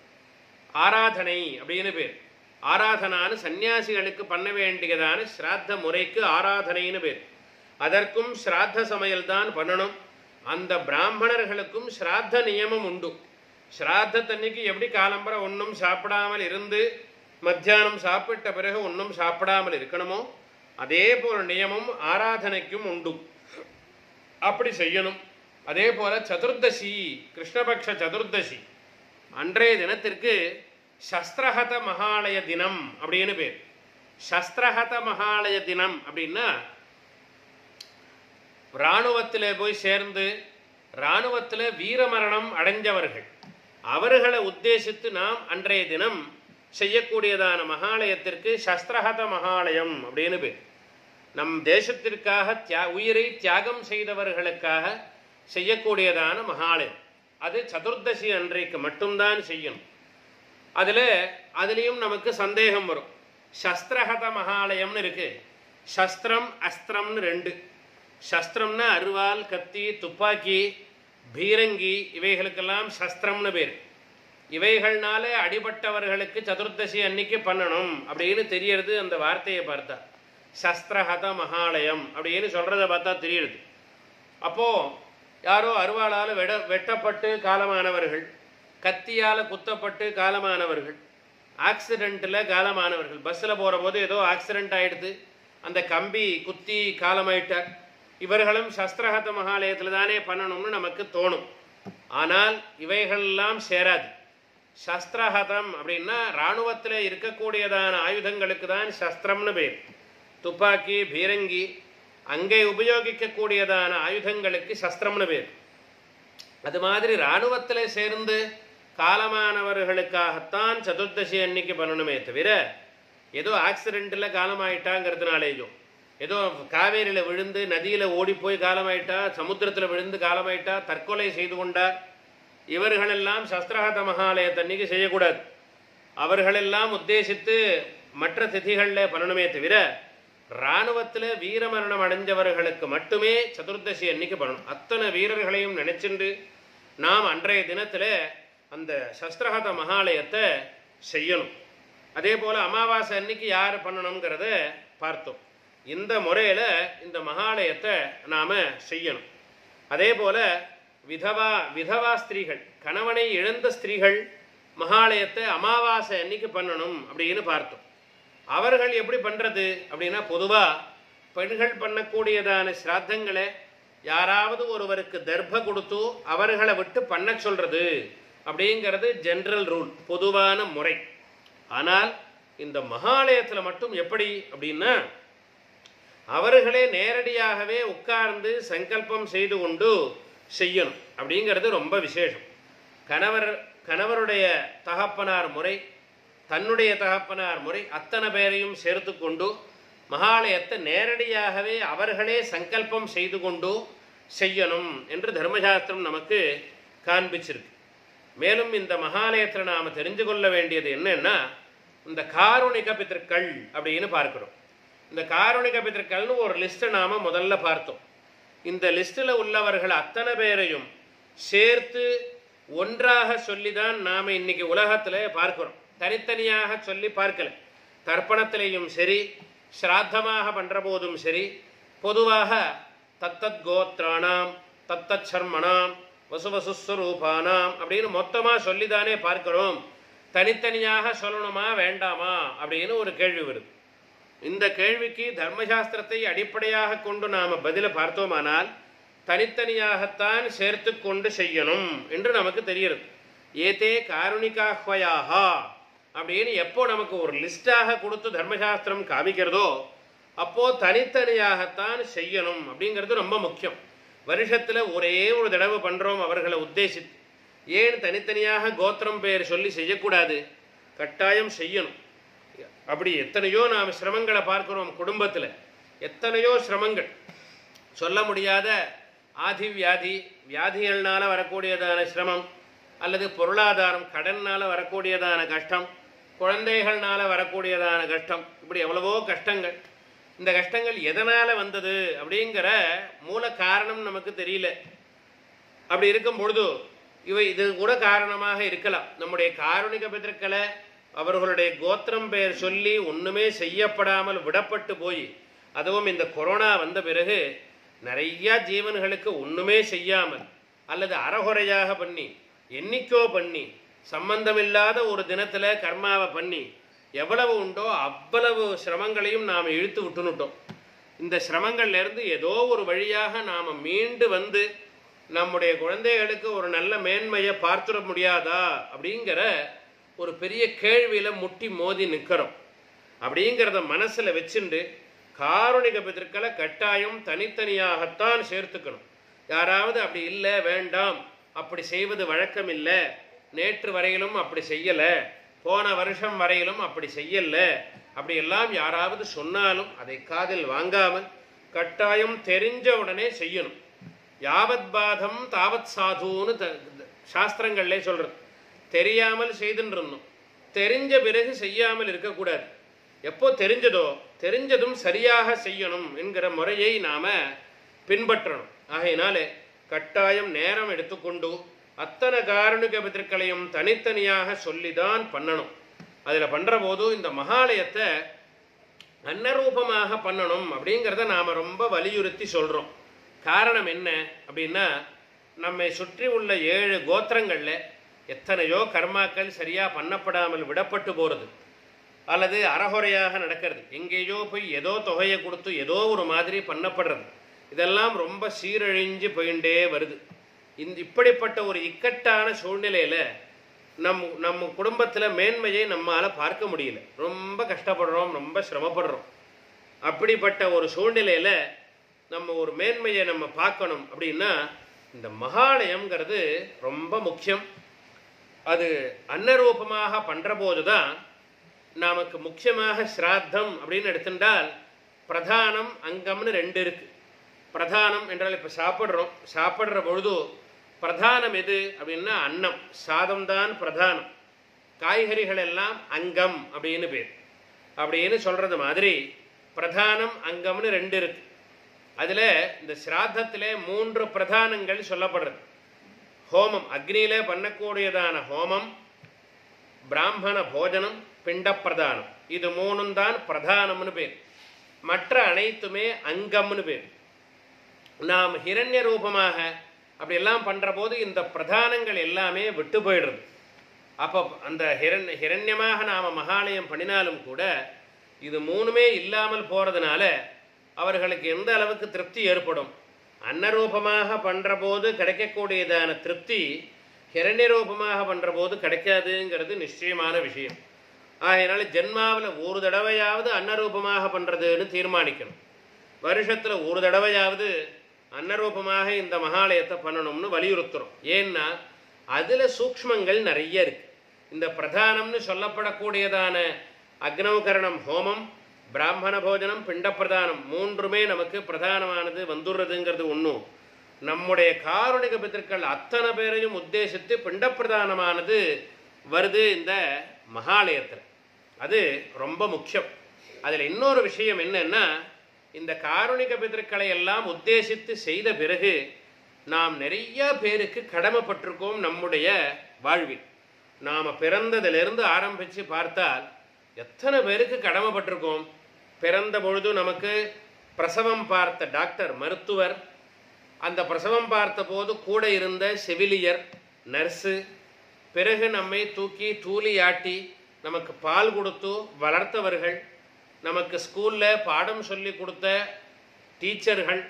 ஆராதனை அப்படின்னு பேர். ஆராதனான்னு சன்னியாசிகளுக்கு பண்ண வேண்டியதான ஸ்ராத்த முறைக்கு ஆராதனைன்னு பேர். அதற்கும் ஸ்ராத்த சமையல் தான் பண்ணணும். அந்த பிராமணர்களுக்கும் ஸ்ராத்த நியமம் உண்டு. ஸ்ராத்தத்தன்னைக்கு எப்படி காலம்பரை ஒன்றும் சாப்பிடாமல் இருந்து மத்தியானம் சாப்பிட்ட பிறகு ஒன்றும் சாப்பிடாமல் இருக்கணுமோ அதே போல் நியமம் ஆராதனைக்கும் உண்டு. அப்படி செய்யணும். அதே போல் சதுர்தசி, கிருஷ்ணபக்ஷ சதுர்தசி அன்றைய தினத்திற்கு சஸ்திரஹத மகாலய தினம் அப்படின்னு பேர். சஸ்திரஹத மகாலய தினம் அப்படின்னா இராணுவத்தில் போய் சேர்ந்து இராணுவத்தில் வீரமரணம் அடைஞ்சவர்கள் அவர்களை உத்தேசித்து நாம் அன்றைய தினம் செய்யக்கூடியதான மகாலயத்திற்கு சஸ்திரஹத மகாலயம் அப்படின்னு பேர். நம் தேசத்திற்காக உயிரை தியாகம் செய்தவர்களுக்காக செய்யக்கூடியதான மகாலயம். அது சதுர்தசி அன்றைக்கு மட்டும்தான் செய்யணும். அதுலேயும் நமக்கு சந்தேகம் வரும். சஸ்திரஹத மகாலயம்னு இருக்கு. சஸ்திரம் அஸ்திரம்னு 2. சஸ்திரம்னா அருவாள், கத்தி, துப்பாக்கி, பீரங்கி, இவைகளுக்கெல்லாம் சஸ்திரம்னு பேர். இவைகள்னால அடிபட்டவர்களுக்கு சதுர்தசி அன்னைக்கு பண்ணணும் அப்படின்னு தெரியறது. அந்த வார்த்தையை பார்த்தா சஸ்திரஹத மகாலயம் அப்படின்னு சொல்கிறத பார்த்தா தெரியுது. அப்போது யாரோ அருவாளால் வெட்டப்பட்டு காலமானவர்கள், கத்தியால் குத்தப்பட்டு காலமானவர்கள், ஆக்சிடெண்ட்டில் காலமானவர்கள், பஸ்ஸில் போகிற போது ஏதோ ஆக்சிடெண்ட் ஆகிடுது, அந்த கம்பி குத்தி காலமாயிட்டார், இவர்களும் சஸ்திரஹத மகாலயத்தில் தானே பண்ணணும்னு நமக்கு தோணும். ஆனால் இவைகளெல்லாம் சேராது. சஸ்திரஹதம் அப்படின்னா இராணுவத்தில் இருக்கக்கூடியதான ஆயுதங்களுக்கு தான் சஸ்திரம்னு பேர். துப்பாக்கி, பீரங்கி, அங்கே உபயோகிக்கக்கூடியதான ஆயுதங்களுக்கு சஸ்திரம்னு பேர். அது மாதிரி இராணுவத்தில் சேர்ந்து காலமானவர்களுக்காகத்தான் சதுர்தசி அன்னைக்கு பண்ணணுமே தவிர ஏதோ ஆக்சிடெண்ட்டில் காலமாயிட்டாங்கிறதுனாலேயோ, ஏதோ காவேரியில் விழுந்து நதியில் ஓடி போய் காலமாயிட்டா, சமுத்திரத்தில் விழுந்து காலமாயிட்டா, தற்கொலை செய்து கொண்டார், இவர்களெல்லாம் சஸ்திரஹத மகாலயத்தன்னைக்கு செய்யக்கூடாது. அவர்களெல்லாம் உத்தேசித்து மற்ற திதிகளில் பண்ணணுமே தவிர இராணுவத்தில் வீரமரணம் அடைஞ்சவர்களுக்கு மட்டுமே சதுர்தசி அன்னைக்கு பண்ணணும். அத்தனை வீரர்களையும் நினைச்சுண்டு நாம் அன்றைய தினத்தில் அந்த சஸ்திரஹத மகாலயத்தை செய்யணும். அதே போல் அமாவாசை அன்னைக்கு யார் பண்ணணுங்கிறத பார்த்தோம். இந்த முறையில் இந்த மகாலயத்தை நாம் செய்யணும். அதே போல் விதவா ஸ்திரீகள், கணவனை இழந்த ஸ்திரீகள் மகாலயத்தை அமாவாசை அன்னைக்கு பண்ணணும் அப்படின்னு பார்த்தோம். அவர்கள் எப்படி பண்ணுறது அப்படின்னா, பொதுவாக பெண்கள் பண்ணக்கூடியதான ஸ்ராத்தங்களை யாராவது ஒருவருக்கு தர்ப்ப கொடுத்து அவர்களை விட்டு பண்ண சொல்கிறது அப்படிங்கிறது ஜென்ரல் ரூல், பொதுவான முறை. ஆனால் இந்த மகாலயத்தில் மட்டும் எப்படி அப்படின்னா, அவர்களே நேரடியாகவே உட்கார்ந்து சங்கல்பம் செய்து கொண்டு செய்யணும் அப்படிங்கிறது ரொம்ப விசேஷம். கணவருடைய தகப்பனார் முறை, தன்னுடைய தகப்பனார் முறை, அத்தனை பேரையும் சேர்த்து கொண்டு மகாலயத்தை நேரடியாகவே அவர்களே சங்கல்பம் செய்து கொண்டு செய்யணும் என்று தர்மசாஸ்திரம் நமக்கு காண்பிச்சிருக்கு. மேலும் இந்த மகாலயத்தில் நாம் தெரிந்து கொள்ள வேண்டியது என்னன்னா, இந்த காருணிக பித்திருக்கள் அப்படின்னு பார்க்கிறோம். இந்த காருணிக பித்திருக்கள்னு ஒரு லிஸ்ட்டை நாம் முதல்ல பார்த்தோம். இந்த லிஸ்ட்டில் உள்ளவர்கள் அத்தனை பேரையும் சேர்த்து ஒன்றாக சொல்லி தான் நாம் இன்னைக்கு உலகத்தில் பார்க்கிறோம். தனித்தனியாக சொல்லி பார்க்கல. தர்ப்பணத்திலையும் சரி, ஸ்ராத்தமாக பண்ணுற போதும் சரி, பொதுவாக தத்தத் கோத்ராணாம் தத்தத் சர்மணாம் வசுவசுஸ்வரூபானாம் அப்படின்னு மொத்தமாக சொல்லிதானே பார்க்கிறோம். தனித்தனியாக சொல்லணுமா வேண்டாமா அப்படின்னு ஒரு கேள்வி வருது. இந்த கேள்விக்கு தர்மசாஸ்திரத்தை அடிப்படையாக கொண்டு நாம் பதில பார்த்தோமானால் தனித்தனியாகத்தான் சேர்த்து கொண்டு செய்யணும் என்று நமக்கு தெரிகிறது. ஏதே காருணிகாஹ்வயாஹா அப்படின்னு எப்போ நமக்கு ஒரு லிஸ்டாக கொடுத்து தர்மசாஸ்திரம் காமிக்கிறதோ அப்போது தனித்தனியாகத்தான் செய்யணும் அப்படிங்கிறது ரொம்ப முக்கியம். வருஷத்தில் ஒரே ஒரு தடவை பண்ணுறோம் அவர்களை உத்தேசித்து. ஏன் தனித்தனியாக கோத்திரம் பேர் சொல்லி செய்யக்கூடாது? கட்டாயம் செய்யணும். அப்படி எத்தனையோ நாம் சிரமங்களை பார்க்கிறோம். குடும்பத்தில் எத்தனையோ சிரமங்கள், சொல்ல முடியாத ஆதி வியாதி, வியாதிகள்னால வரக்கூடியதான சிரமம், அல்லது பொருளாதாரம் கடனால் வரக்கூடியதான கஷ்டம், குழந்தைகள்னால வரக்கூடியதான கஷ்டம், இப்படி எவ்வளவோ கஷ்டங்கள். இந்த கஷ்டங்கள் எதனால் வந்தது அப்படிங்கிற மூல காரணம் நமக்கு தெரியல. அப்படி இருக்கும் பொழுது இது கூட காரணமாக இருக்கலாம். நம்முடைய காருணிக பிதர்க்களை அவர்களுடைய கோத்திரம் பெயர் சொல்லி ஒன்றுமே செய்யப்படாமல் விடப்பட்டு போய், அதுவும் இந்த கொரோனா வந்த பிறகு நிறையா ஜீவன்களுக்கு ஒன்றுமே செய்யாமல் அல்லது அறகுறையாக பண்ணி, என்னைக்கோ பண்ணி, சம்பந்தமில்லாத ஒரு தினத்தில் கர்மாவை பண்ணி எவ்வளவு உண்டோ அவ்வளவு சிரமங்களையும் நாம் இழுத்து விட்டுனுட்டோம். இந்த சிரமங்கள்லேருந்து ஏதோ ஒரு வழியாக நாம் மீண்டு வந்து நம்முடைய குழந்தைகளுக்கு ஒரு நல்ல மேன்மையை பார்த்துட முடியாதா அப்படிங்கிற ஒரு பெரிய கேள்வியில் முட்டி மோதி நிற்கிறோம். அப்படிங்கிறத மனசில் வச்சுண்டு காருணிக பிதர்க்களை கட்டாயம் தனித்தனியாகத்தான் சேர்த்துக்கணும். யாராவது அப்படி இல்லை, வேண்டாம், அப்படி செய்வது வழக்கம் இல்லை, நேற்று வரையிலும் அப்படி செய்யலை, போன வருஷம் வரையிலும் அப்படி செய்யலை, அப்படியெல்லாம் யாராவது சொன்னாலும் அதை காதில் வாங்காமல் கட்டாயம் தெரிஞ்ச உடனே செய்யணும். யாவத் பாதம் தாவத் சாதுன்னு சாஸ்திரங்கள்லே சொல்கிறது. தெரியாமல் செய்துன்னு இருந்தோம், தெரிஞ்ச பிறகு செய்யாமல் இருக்கக்கூடாது. எப்போ தெரிஞ்சதோ தெரிஞ்சதும் சரியாக செய்யணும் என்கிற முறையை நாம் பின்பற்றணும். ஆகையினாலே கட்டாயம் நேரம் எடுத்துக்கொண்டு அத்தனை காருணிக பிதர்களையும் தனித்தனியாக சொல்லிதான் பண்ணணும். அதில் பண்ணுற போது இந்த மகாலயத்தை அன்னரூபமாக பண்ணணும் அப்படிங்கிறத நாம் ரொம்ப வலியுறுத்தி சொல்கிறோம். காரணம் என்ன அப்படின்னா, நம்மை சுற்றி உள்ள 7 கோத்திரங்களில் எத்தனையோ கர்மாக்கள் சரியாக பண்ணப்படாமல் விடப்பட்டு போகிறது, அல்லது அறகுறையாக நடக்கிறது, எங்கேயோ போய் ஏதோ தொகையை கொடுத்து ஏதோ ஒரு மாதிரி பண்ணப்படுறது. இதெல்லாம் ரொம்ப சீரழிஞ்சு போயிட்டே வருது. இப்படிப்பட்ட ஒரு இக்கட்டான சூழ்நிலையில் நம்ம குடும்பத்தில் மேன்மையை நம்மால் பார்க்க முடியல. ரொம்ப கஷ்டப்படுறோம், ரொம்ப சிரமப்படுறோம். அப்படிப்பட்ட ஒரு சூழ்நிலையில் நம்ம ஒரு மேன்மையை நம்ம பார்க்கணும் அப்படின்னா இந்த மகாலயம்ங்கிறது ரொம்ப முக்கியம். அது அன்னரூபமாக பண்ணுற போது தான் நமக்கு முக்கியமாக ஸ்ராத்தம் அப்படின்னு எடுத்துட்டால் பிரதானம் அங்கம்னு 2 இருக்குது. பிரதானம் என்றால் இப்போ சாப்பிட்ற பொழுது பிரதானம் எது அப்படின்னா அன்னம், சாதம் தான் பிரதானம், காய்கறிகள் எல்லாம் அங்கம் அப்படின்னு பேர். அப்படின்னு சொல்கிறது மாதிரி பிரதானம் அங்கம்னு 2 இருக்குது. அதில் இந்த ஸ்ராத்தத்தில் 3 பிரதானங்கள் சொல்லப்படுறது. ஹோமம், அக்னியில் பண்ணக்கூடியதான ஹோமம், பிராமண போஜனம், பிண்ட பிரதானம், இது 3 தான் பிரதானம்னு பேர். மற்ற அனைத்துமே அங்கம்னு பேர். நாம் ஹிரண்ய ரூபமாக அப்படியெல்லாம் பண்ணுற போது இந்த பிரதானங்கள் எல்லாமே விட்டு போயிடுறது. அப்போ அந்த ஹிரண்யமாக நாம் மகாலயம் பண்ணினாலும் கூட இது 3மே இல்லாமல் போகிறதுனால அவர்களுக்கு எந்த அளவுக்கு திருப்தி ஏற்படும்? அன்னரூபமாக பண்ணுற போது கிடைக்கக்கூடியதான திருப்தி ஹிரண்ய ரூபமாக பண்ணுற போது கிடைக்காதுங்கிறது நிச்சயமான விஷயம். ஆகையினால ஜென்மாவில் ஒரு தடவையாவது அன்னரூபமாக பண்ணுறதுன்னு தீர்மானிக்கணும். வருஷத்தில் ஒரு தடவையாவது அன்னரூபமாக இந்த மகாலயத்தை பண்ணணும்னு வலியுறுத்துகிறோம். ஏன்னா அதில் சூக்ஷ்மங்கள் நிறைய இருக்குது. இந்த பிரதானம்னு சொல்லப்படக்கூடியதான அக்னௌகரணம் ஹோமம், பிராமண போஜனம், பிண்ட பிரதானம் மூன்றுமே நமக்கு பிரதானமானது வந்துடுறதுங்கிறது ஒன்றும். நம்முடைய காருணிக பிதர்கள் அத்தனை பேரையும் உத்தேசித்து பிண்ட பிரதானமானது வருது இந்த மகாலயத்தில். அது ரொம்ப முக்கியம். அதில் இன்னொரு விஷயம் என்னன்னா, இந்த காருணிக பிதர்களை எல்லாம் உத்தேசித்து செய்த பிறகு நாம் நிறைய பேருக்கு கடமைப்பட்டிருக்கோம். நம்முடைய வாழ்வில் நாம் பிறந்ததிலிருந்து ஆரம்பித்து பார்த்தால் எத்தனை பேருக்கு கடமைப்பட்டிருக்கோம். பிறந்த பொழுது நமக்கு பிரசவம் பார்த்த டாக்டர், மருத்துவர், அந்த பிரசவம் பார்த்த போது கூட இருந்த செவிலியர், நர்ஸு, பிறகு நம்மை தூக்கி தூளி ஆட்டி நமக்கு பால் கொடுத்து வளர்த்தவர்கள், நமக்கு ஸ்கூலில் பாடம் சொல்லி கொடுத்த டீச்சர்கள்,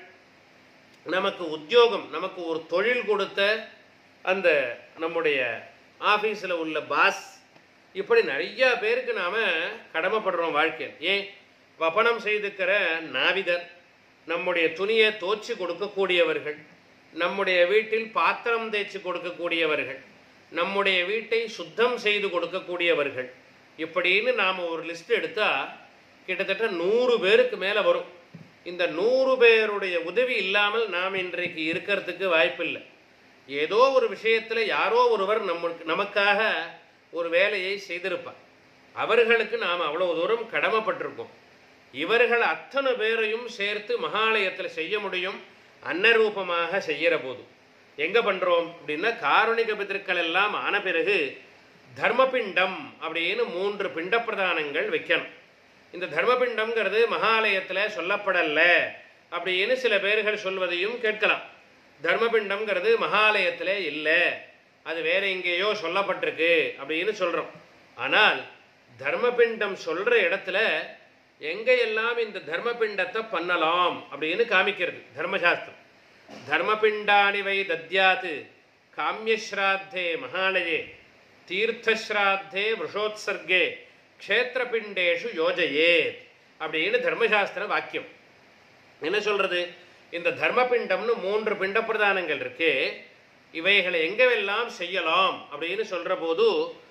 நமக்கு உத்தியோகம், நமக்கு ஒரு தொழில் கொடுத்த அந்த நம்முடைய ஆஃபீஸில் உள்ள பாஸ், இப்படி நிறையா பேருக்கு நாம் கடமைப்படுறோம் வாழ்க்கையில். ஏன் வபனம் செய்துக்கிற நாவிதர், நம்முடைய துணியை தோய்ச்சி கொடுக்கக்கூடியவர்கள், நம்முடைய வீட்டில் பாத்திரம் தேய்ச்சி கொடுக்கக்கூடியவர்கள், நம்முடைய வீட்டை சுத்தம் செய்து கொடுக்கக்கூடியவர்கள், இப்படின்னு நாம் ஒரு லிஸ்ட் எடுத்தால் கிட்டத்தட்ட 100 பேருக்கு மேலே வரும். இந்த 100 பேருடைய உதவி இல்லாமல் நாம் இன்றைக்கு இருக்கிறதுக்கு வாய்ப்பில்லை. ஏதோ ஒரு விஷயத்தில் யாரோ ஒருவர் நமக்காக ஒரு வேலையை செய்திருப்பார். அவர்களுக்கு நாம் அவ்வளோ தூரம் கடமைப்பட்டிருக்கோம். இவர்கள் அத்தனை பேரையும் சேர்த்து மகாலயத்தில் செய்ய முடியும் அன்னரூபமாக செய்கிற போது. எங்கே பண்ணுறோம் அப்படின்னா, காருணிக பிதர்கள் எல்லாம் ஆன பிறகு தர்மபிண்டம் அப்படின்னு 3 பிண்ட பிரதானங்கள் வைக்கணும். இந்த தர்மபிண்டம்ங்கிறது மகாலயத்தில் சொல்லப்படலை அப்படின்னு சில பேர்கள் சொல்வதையும் கேட்கலாம். தர்மபிண்டம்ங்கிறது மகாலயத்தில் இல்லை, அது வேற எங்கேயோ சொல்லப்பட்டிருக்கு அப்படின்னு சொல்கிறோம். ஆனால் தர்மபிண்டம் சொல்கிற இடத்துல எங்கெல்லாம் இந்த தர்மபிண்டத்தை பண்ணலாம் அப்படின்னு காமிக்கிறது தர்மசாஸ்திரம். தர்மபிண்டானி வை தத்யாத் காமியஸ்ராத்தே மகாலயே தீர்த்தஸ்ராத்தே விஷோத்சர்கே க்ஷேத்திரபிண்டேஷு யோஜயேத் அப்படின்னு தர்மசாஸ்திர வாக்கியம் என்ன சொல்கிறது? இந்த தர்மபிண்டம்னு 3 பிண்ட பிரதானங்கள் இருக்கு. இவைகளை எங்கெல்லாம் செய்யலாம் அப்படின்னு சொல்கிற போது,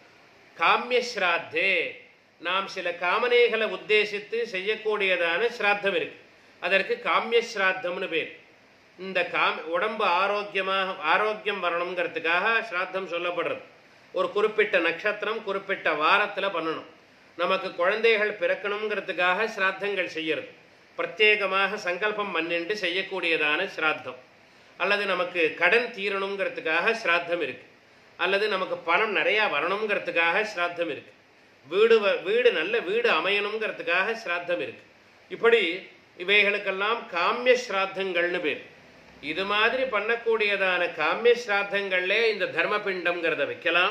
காமியஸ்ராத்தே நாம் சில காமனைகளை உத்தேசித்து செய்யக்கூடியதான ஸ்ராத்தம் இருக்கு. அதற்கு காமியஸ்ராத்தம்னு பேர். இந்த உடம்பு ஆரோக்கியம் வரணுங்கிறதுக்காக ஸ்ராத்தம் சொல்லப்படுறது. ஒரு குறிப்பிட்ட நட்சத்திரம் குறிப்பிட்ட வாரத்தில் பண்ணணும். நமக்கு குழந்தைகள் பிறக்கணுங்கிறதுக்காக ஸ்ராத்தங்கள் செய்யறது. பிரத்யேகமாக சங்கல்பம் பண்ணிட்டு செய்யக்கூடியதான ஸ்ராத்தம். அல்லது நமக்கு கடன் தீரணுங்கிறதுக்காக ஸ்ராத்தம் இருக்குது. அல்லது நமக்கு பணம் நிறையா வரணுங்கிறதுக்காக ஸ்ராத்தம் இருக்குது. வீடு நல்ல வீடு அமையணுங்கிறதுக்காக ஸ்ராத்தம் இருக்குது. இப்படி இவைகளுக்கெல்லாம் காமிய ஸ்ராத்தங்கள்னு பேர். இது மாதிரி பண்ணக்கூடியதான காமிய ஸ்ராத்தங்களே இந்த தர்மபிண்டம்ங்கிறத வைக்கலாம்.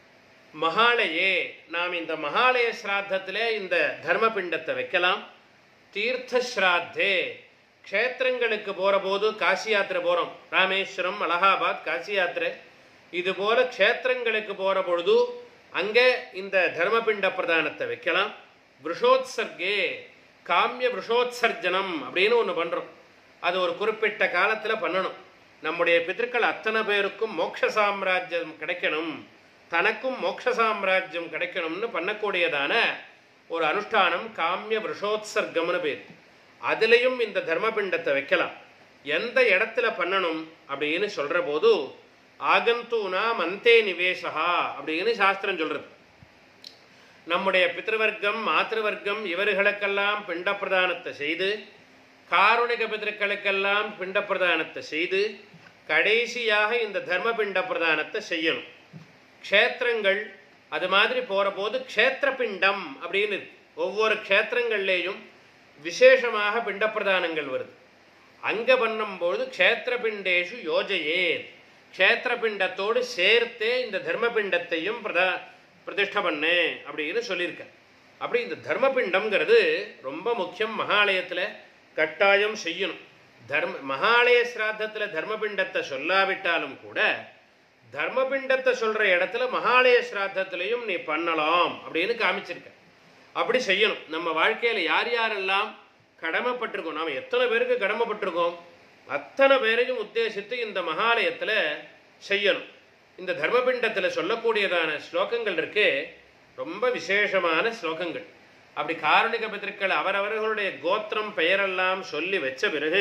மகாலயே நாம் இந்த மகாலய ஸ்ராத்தத்திலே இந்த தர்மபிண்டத்தை வைக்கலாம். தீர்த்த ஸ்ராத்தே க்ஷேத்திரங்களுக்கு போகிற போது, காசி யாத்திரை போகிறோம், ராமேஸ்வரம், அலகாபாத், காசி யாத்திரை, இதுபோல் க்ஷேத்திரங்களுக்கு போகிற பொழுது அங்கே இந்த தர்மபிண்ட பிரதானத்தை வைக்கலாம். விஷோத்சர்கே காமிய விஷோத்சர்ஜனம் அப்படின்னு ஒன்று பண்ணுறோம். அது ஒரு குறிப்பிட்ட காலத்தில் பண்ணணும். நம்முடைய பிதர்கள் அத்தனை பேருக்கும் மோட்ச சாம்ராஜ்யம் கிடைக்கணும், தனக்கும் மோட்ச சாம்ராஜ்யம் கிடைக்கணும்னு பண்ணக்கூடியதான ஒரு அனுஷ்டானம் காமிய விஷோத்சர்க்கம்னு பேர். அதுலேயும் இந்த தர்மபிண்டத்தை வைக்கலாம். எந்த இடத்துல பண்ணணும் அப்படின்னு சொல்கிற போது, ஆகந்தூனா மந்தே நிவேசா அப்படின்னு சாஸ்திரம் சொல்கிறது. நம்முடைய பித்ருவர்க்கம், மாத்திருவர்க்கம் இவர்களுக்கெல்லாம் பிண்ட பிரதானத்தை செய்து, காருணிக பிதர்களுக்கெல்லாம் பிண்ட பிரதானத்தை செய்து, கடைசியாக இந்த தர்மபிண்ட பிரதானத்தை செய்யணும். க்ஷேத்திரங்கள் அது மாதிரி போகிற போது க்ஷேத்திரபிண்டம் அப்படின்னு இருக்கு. ஒவ்வொரு க்ஷேத்திரங்கள்லேயும் விசேஷமாக பிண்ட பிரதானங்கள் வருது. அங்கே பண்ணும்போது க்ஷேத்திரபிண்டேஷு யோஜையே, க்ஷேத்திரபிண்டத்தோடு சேர்த்தே இந்த தர்மபிண்டத்தையும் பிரதிஷ்டை பண்ணு அப்படின்னு சொல்லியிருக்கேன். அப்படி இந்த தர்மபிண்டம்ங்கிறது ரொம்ப முக்கியம். மகாலயத்தில் கட்டாயம் செய்யணும். மகாலய சிராத்தத்தில் தர்மபிண்டத்தை சொல்லாவிட்டாலும் கூட தர்மபிண்டத்தை சொல்ற இடத்துல மகாலய ஸ்ராத்தத்திலையும் நீ பண்ணலாம் அப்படின்னு காமிச்சிருக்க. அப்படி செய்யணும். நம்ம வாழ்க்கையில யார் யாரெல்லாம் கடமைப்பட்டிருக்கோம், நாம் எத்தனை பேருக்கு கடமைப்பட்டிருக்கோம், அத்தனை பேரையும் உத்தேசித்து இந்த மகாலயத்துல செய்யணும். இந்த தர்மபிண்டத்தில் சொல்லக்கூடியதான ஸ்லோகங்கள் இருக்கு, ரொம்ப விசேஷமான ஸ்லோகங்கள். அப்படி காரணிக பிதர்கள் அவரவர்களுடைய கோத்திரம் பெயரெல்லாம் சொல்லி வச்ச பிறகு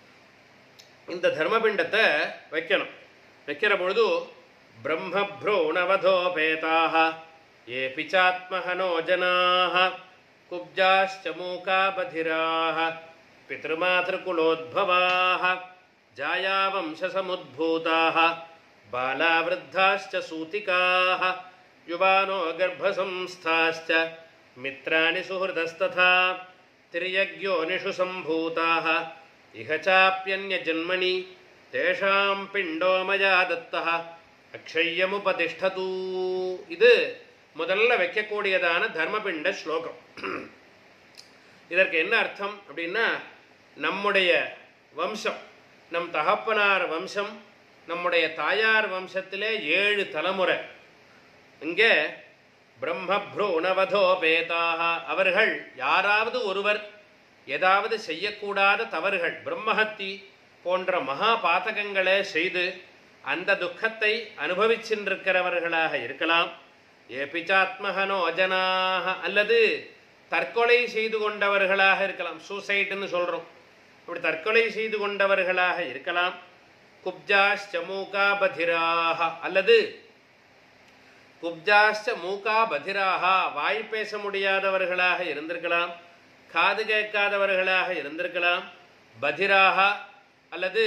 இந்த தர்மபிண்டத்தை வைக்கணும். வைக்கிற பொழுது பிரம்மப்ரூணவதோபேதாக ஏ பிச்சாத்மஹனோ ஜனாஹ குப்ஜாश्च மூகாபதிராஹ பித்ருமாத்ருகுலோத்பவாஹ ஜாயாவம்சசமுத்பூதாஹ பாலாவிருத்தாश्च சூதிகாஹ யுவானோ கர்ப்பசம்ஸ்தாश्च மித்ராணி சுஹ்ருதஸ்ததா திரியக்யோனிஷு சம்பூதாஹ இஹ சாப்யன்ய ஜன்மனி தேஷாம் பிண்டோ மயா தத்தஹ அக்ஷய்யமுபதிஷ்டது. இது முதல்ல வைக்கக்கூடியதான தர்மபிண்ட ஸ்லோகம். இதற்கு என்ன அர்த்தம் அப்படின்னா, நம்முடைய வம்சம், நம் தகப்பனார் வம்சம், நம்முடைய தாயார் வம்சத்திலே 7 தலைமுறை. இங்கே பிரம்மப்ரூணவதோபேதாக, அவர்கள் யாராவது ஒருவர் ஏதாவது செய்யக்கூடாத தவறுகள், பிரம்மஹத்தி போன்ற மகா பாதகங்களை செய்து அந்த துக்கத்தை அனுபவிச்சிருக்கிறவர்களாக இருக்கலாம். ஏபிச்சாத்மஹனோ அஜனாக, அல்லது தற்கொலை செய்து கொண்டவர்களாக இருக்கலாம். சூசைடுன்னு சொல்கிறோம், இப்படி தற்கொலை செய்து கொண்டவர்களாக இருக்கலாம். குப்ஜாश्च மூகாபதிராக, அல்லது குப்ஜாश्च மூகாபதிராக, வாய் பேச முடியாதவர்களாக இருந்திருக்கலாம், காது கேட்காதவர்களாக இருந்திருக்கலாம். பதிராக, அல்லது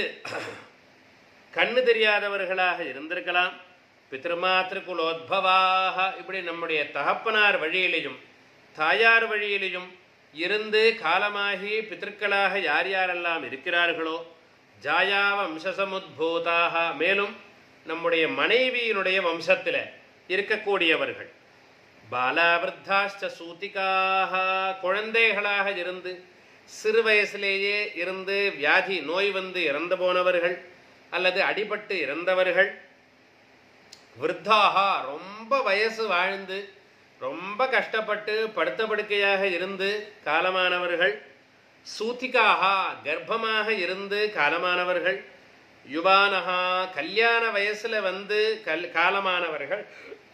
கண்ணு தெரியாதவர்களாக இருந்திருக்கலாம். பித்ருமாத்ருகுலோத்பவாக, இப்படி நம்முடைய தகப்பனார் வழியிலையும் தாயார் வழியிலையும் இருந்து காலமாகி பிதர்களாக யார் யாரெல்லாம் இருக்கிறார்களோ, ஜாயா வம்சசமுத்பூதாக, மேலும் நம்முடைய மனைவியினுடைய வம்சத்தில் இருக்கக்கூடியவர்கள். பாலாவிருத்தாश्च சூதிகாக, குழந்தைகளாக இருந்து சிறு வயசிலேயே இருந்து வியாதி நோய் வந்து இறந்து போனவர்கள் அல்லது அடிபட்டு இறந்தவர்கள். விருத்தாக, ரொம்ப வயசு வாழ்ந்து ரொம்ப கஷ்டப்பட்டு படுத்த படுக்கையாக இருந்து காலமானவர்கள். சூதிகாக, கர்ப்பமாக இருந்து காலமானவர்கள். யுவானஹா, கல்யாண வயசுல வந்து காலமானவர்கள்.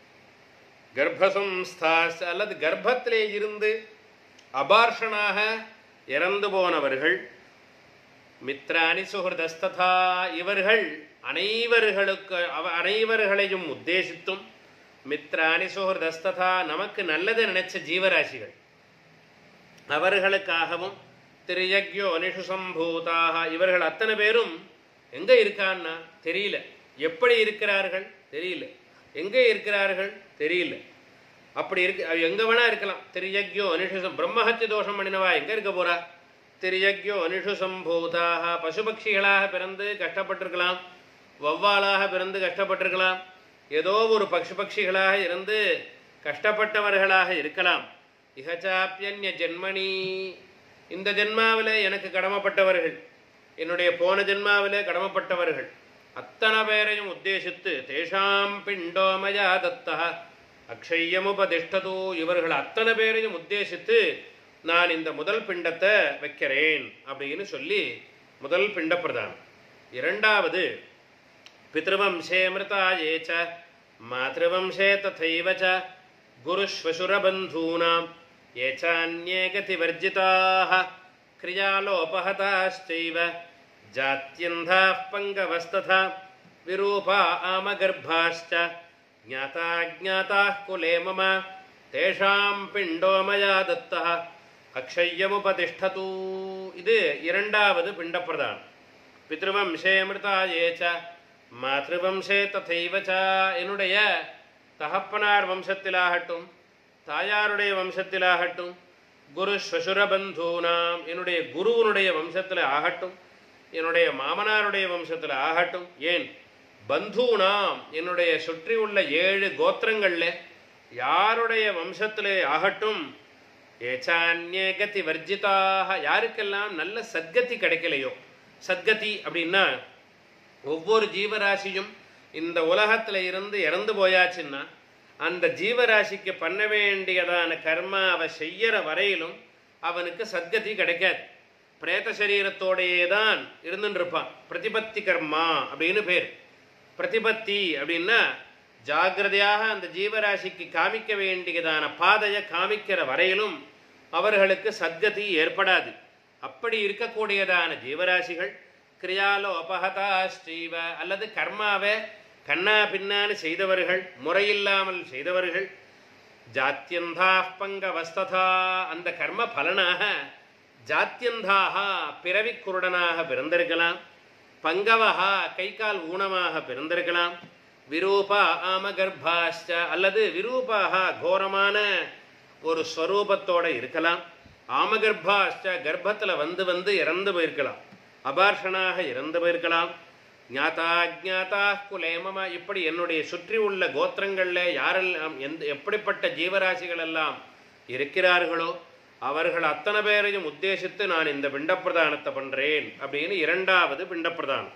கர்ப்பசம்ஸ்தாஸ், அல்லது கர்ப்பத்திலே இருந்து அபார்ஷனாக இறந்து போனவர்கள். மித்ராணி சுஹ்ருதஸ்ததா, இவர்கள் அனைவர்களையும் உத்தேசித்தும், மித்ராணி சுஹ்ருதஸ்ததா, நமக்கு நல்லது நினைச்ச ஜீவராசிகள், அவர்களுக்காகவும். திரியக்யோனிஷு சம்பூதாக, இவர்கள் அத்தனை பேரும் எங்கே இருக்கான்னா தெரியல, எப்படி இருக்கிறார்கள் தெரியல, எங்கே இருக்கிறார்கள் தெரியல. அப்படி இருக்கு, எங்கே வேணா இருக்கலாம். திரியக்யோ அனிஷு, பிரம்மஹத்தி தோஷம் பண்ணினவா எங்கே இருக்க போறா? திரியக்யோ அனிஷு சம்பூதாக, பசுபக்ஷிகளாக பிறந்து கஷ்டப்பட்டிருக்கலாம், வௌவாலாக பிறந்து கஷ்டப்பட்டிருக்கலாம், ஏதோ ஒரு பக்ஷிகளாக இருந்து கஷ்டப்பட்டவர்களாக இருக்கலாம். இஹச்சாப்யன்ய ஜென்மணி, இந்த ஜென்மாவில் எனக்கு கடமைப்பட்டவர்கள், என்னுடைய போன ஜென்மாவிலே கடமைப்பட்டவர்கள் அத்தனை பேரையும் உத்தேசித்து, தேஷாம் பிண்டோ மயா தத்தஹ அக்ஷய்யமுபதிஷ்டது, இவர்கள் அத்தனை பேரையும் உத்தேசித்து நான் இந்த முதல் பிண்டத்தை வைக்கிறேன் அப்படின்னு சொல்லி முதல் பிண்ட பிரதானம். இரண்டாவது, பித்ருவம்சே மிருதாயேச்ச மாத்ருவம்சே ததைவச்ச குருஷ்வசுரபந்தூனாம் ஏச்சான்யே கதிவர்ஜிதாः கிரியாலோபஹதாश्चैव ஜாத்யந்தாः பங்கவஸ்ததா விரூபா ஆமகர்பாश्च ஞாதாஜ்ஞாதாः குலே மம தேஷாம் பிண்டோ மயா தத்தः அக்ஷய்யமுபதிஷ்டது. இது இரண்டாவது பிண்ட பிரதானம். பித்ருவம்சே மிருதாயேச்ச மாத்ருவம்சே ததைவச்ச, என்னுடைய தகப்பனார் வம்சத்திலாகட்டும் தாயாருடைய வம்சத்திலாகட்டும், குரு ஸ்வசுரபந்தூனாம், என்னுடைய குருவனுடைய வம்சத்தில் ஆகட்டும், என்னுடைய மாமனாருடைய வம்சத்தில் ஆகட்டும், ஏன் பந்தூனாம், என்னுடைய சுற்றி உள்ள 7 கோத்திரங்கள்ல யாருடைய வம்சத்திலே ஆகட்டும், ஏச்சான்யே கதி வர்ஜிதாக, யாருக்கெல்லாம் நல்ல சத்கதி கிடைக்கலையோ. சத்கதி அப்படின்னா ஒவ்வொரு ஜீவராசியும் இந்த உலகத்தில் இருந்து இறந்து போயாச்சுன்னா அந்த ஜீவராசிக்கு பண்ண வேண்டியதான கர்மாவை செய்யற வரையிலும் அவனுக்கு சத்கதி கிடைக்காது. பிரேத சரீரத்தோடையே தான் இருந்துட்டு இருப்பான். பிரதிபத்தி கர்மா அப்படின்னு பேர். பிரதிபத்தி அப்படின்னா ஜாகிரதையாக அந்த ஜீவராசிக்கு காமிக்க வேண்டியதான பாதையை காமிக்கிற வரையிலும் அவர்களுக்கு சத்கதி ஏற்படாது. அப்படி இருக்கக்கூடியதான ஜீவராசிகள் கிரியாலோபகதா ஸ்ரீவ அல்லது கர்மாவை கண்ணா பின்னான்னு செய்தவர்கள், முறையில்லாமல் செய்தவர்கள், ஜாத்தியந்தா பங்கவஸ்ததா அந்த கர்ம பலனாக ஜாத்தியந்தாக பிறவி குருடனாக பிறந்திருக்கலாம், பங்கவஹா கை கால் ஊனமாக பிறந்திருக்கலாம், விரூபா ஆமகர்பாஷ்ட அல்லது விரூபாக கோரமான ஒரு ஸ்வரூபத்தோடு இருக்கலாம், ஆமகர்பாஷ்ட கர்ப்பத்தில் வந்து இறந்து போயிருக்கலாம், அபார்ஷனாக இறந்து போயிருக்கலாம், ஞாதா ஜாதா குலேமம இப்படி என்னுடைய சுற்றி உள்ள கோத்திரங்களில் யாரெல்லாம் எப்படிப்பட்ட ஜீவராசிகள் எல்லாம் இருக்கிறார்களோ அவர்கள் அத்தனை பேரையும் உத்தேசித்து நான் இந்த பிண்டப்பிரதானத்தை பண்ணுறேன் அப்படின்னு இரண்டாவது பிண்டப்பிரதானம்.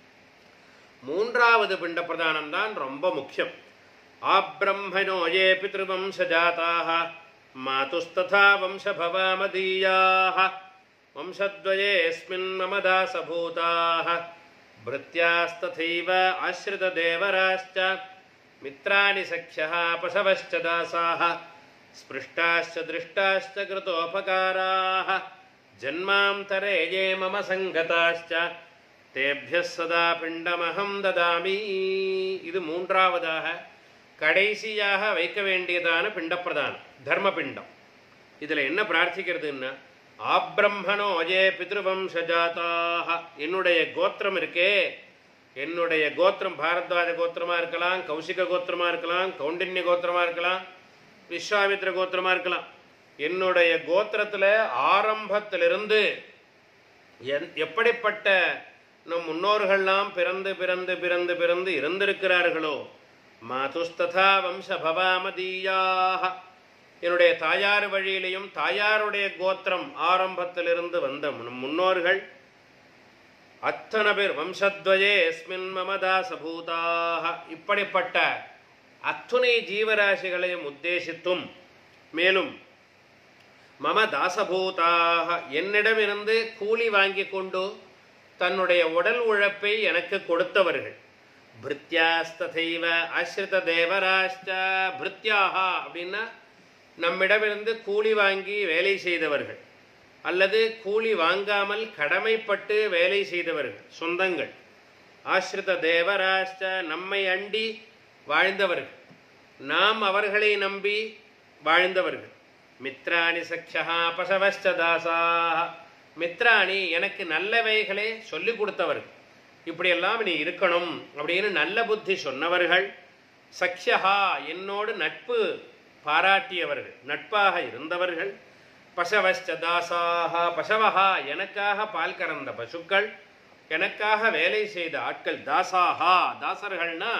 மூன்றாவது பிண்டப்பிரதானம் தான் ரொம்ப முக்கியம். ஆப்ரம்மணோ ஏ பித்ருவம்சஜாதாக மாதுஸ்ததா வம்சபவாமதீயாக வம்சத்வயேஸ்மின் மம தாசபூதாக भृत्यास्तथैव आश्रितदेवराश्च मित्राणि सख्यः पशवश्च दासाः स्पृष्टाश्च दृष्टाश्च कृतोपकाराः जन्मान्तरे ये मम सङ्गताश्च तेभ्यः सदा पिण्डमहं ददामि. இது மூன்றாவதாக கடைசியாக வைக்க வேண்டியதான பிண்டப்பிரதானம் தர்மபிண்டம். இதில் என்ன பிரார்த்திக்கிறதுன்னா ஆப்ரம்மணோ ஏ பித்ருவம்சஜாதாக என்னுடைய கோத்திரம் இருக்கே, என்னுடைய கோத்திரம் பாரத்வாஜ கோத்திரமாக இருக்கலாம், கௌசிக கோத்திரமாக இருக்கலாம், கௌண்டின்ய கோத்திரமாக இருக்கலாம், விஸ்வாமித்ர கோத்திரமாக இருக்கலாம். என்னுடைய கோத்திரத்தில் ஆரம்பத்திலிருந்து எப்படிப்பட்ட நம் முன்னோர்கள்லாம் பிறந்து பிறந்து பிறந்து பிறந்து இருந்திருக்கிறார்களோ மாதுஸ்ததா வம்சபவாமதீயாக என்னுடைய தாயார் வழியிலையும் தாயாருடைய கோத்திரம் ஆரம்பத்திலிருந்து வந்த முன்னோர்கள் அத்தனை பேர் வம்சத்வயே எஸ்மின் மமதாசபூதாக இப்படிப்பட்ட அத்துணை ஜீவராசிகளையும் உத்தேசித்தும் மேலும் மம தாசபூதாக என்னிடமிருந்து கூலி வாங்கி கொண்டு தன்னுடைய உடல் உழைப்பை எனக்கு கொடுத்தவர்கள், பிருத்யாஸ்ததைவ ஆஸ்ரித தேவராஷ்ட பிருத்யாக அப்படின்னா நம்மிடமிருந்து கூலி வாங்கி வேலை செய்தவர்கள் அல்லது கூலி வாங்காமல் கடமைப்பட்டு வேலை செய்தவர்கள் சொந்தங்கள், ஆஸ்ரித தேவராஷ்ட நம்மை அண்டி வாழ்ந்தவர்கள், நாம் அவர்களை நம்பி வாழ்ந்தவர்கள், மித்ராணி சக்ஷா பசவஷ்ட தாசாக மித்ராணி எனக்கு நல்லவைகளே சொல்லிக் கொடுத்தவர்கள், இப்படியெல்லாம் நீ இருக்கணும் அப்படின்னு நல்ல புத்தி சொன்னவர்கள், சக்ஷா என்னோடு நட்பு பாராட்டியவர்கள் நட்பாக இருந்தவர்கள், பசவஷ்ட தாசாக பசவஹா எனக்காக பால் கறந்த பசுக்கள், எனக்காக வேலை செய்த ஆட்கள், தாசாகா தாசர்கள்னா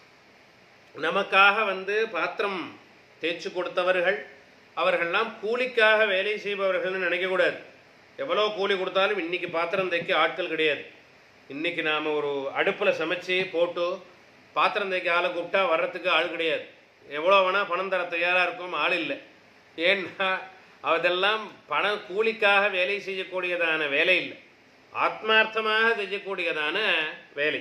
நமக்காக பாத்திரம் தேய்ச்சி கொடுத்தவர்கள், அவர்கள்லாம் கூலிக்காக வேலை செய்பவர்கள்னு நினைக்கக்கூடாது. எவ்வளோ கூலி கொடுத்தாலும் இன்றைக்கி பாத்திரம் தைக்க ஆட்கள் கிடையாது. இன்றைக்கி நாம் ஒரு அடுப்பில் சமைச்சு போட்டு பாத்திரம் தைக்க ஆளை கூப்பிட்டா வர்றதுக்கு ஆள் கிடையாது. எவ்வளோ வேணால் பணம் தர தயாராக இருக்கும், ஆள் இல்லை. ஏன்னா அதெல்லாம் கூலிக்காக வேலை செய்யக்கூடியதான வேலை இல்லை, ஆத்மார்த்தமாக செய்யக்கூடியதான வேலை.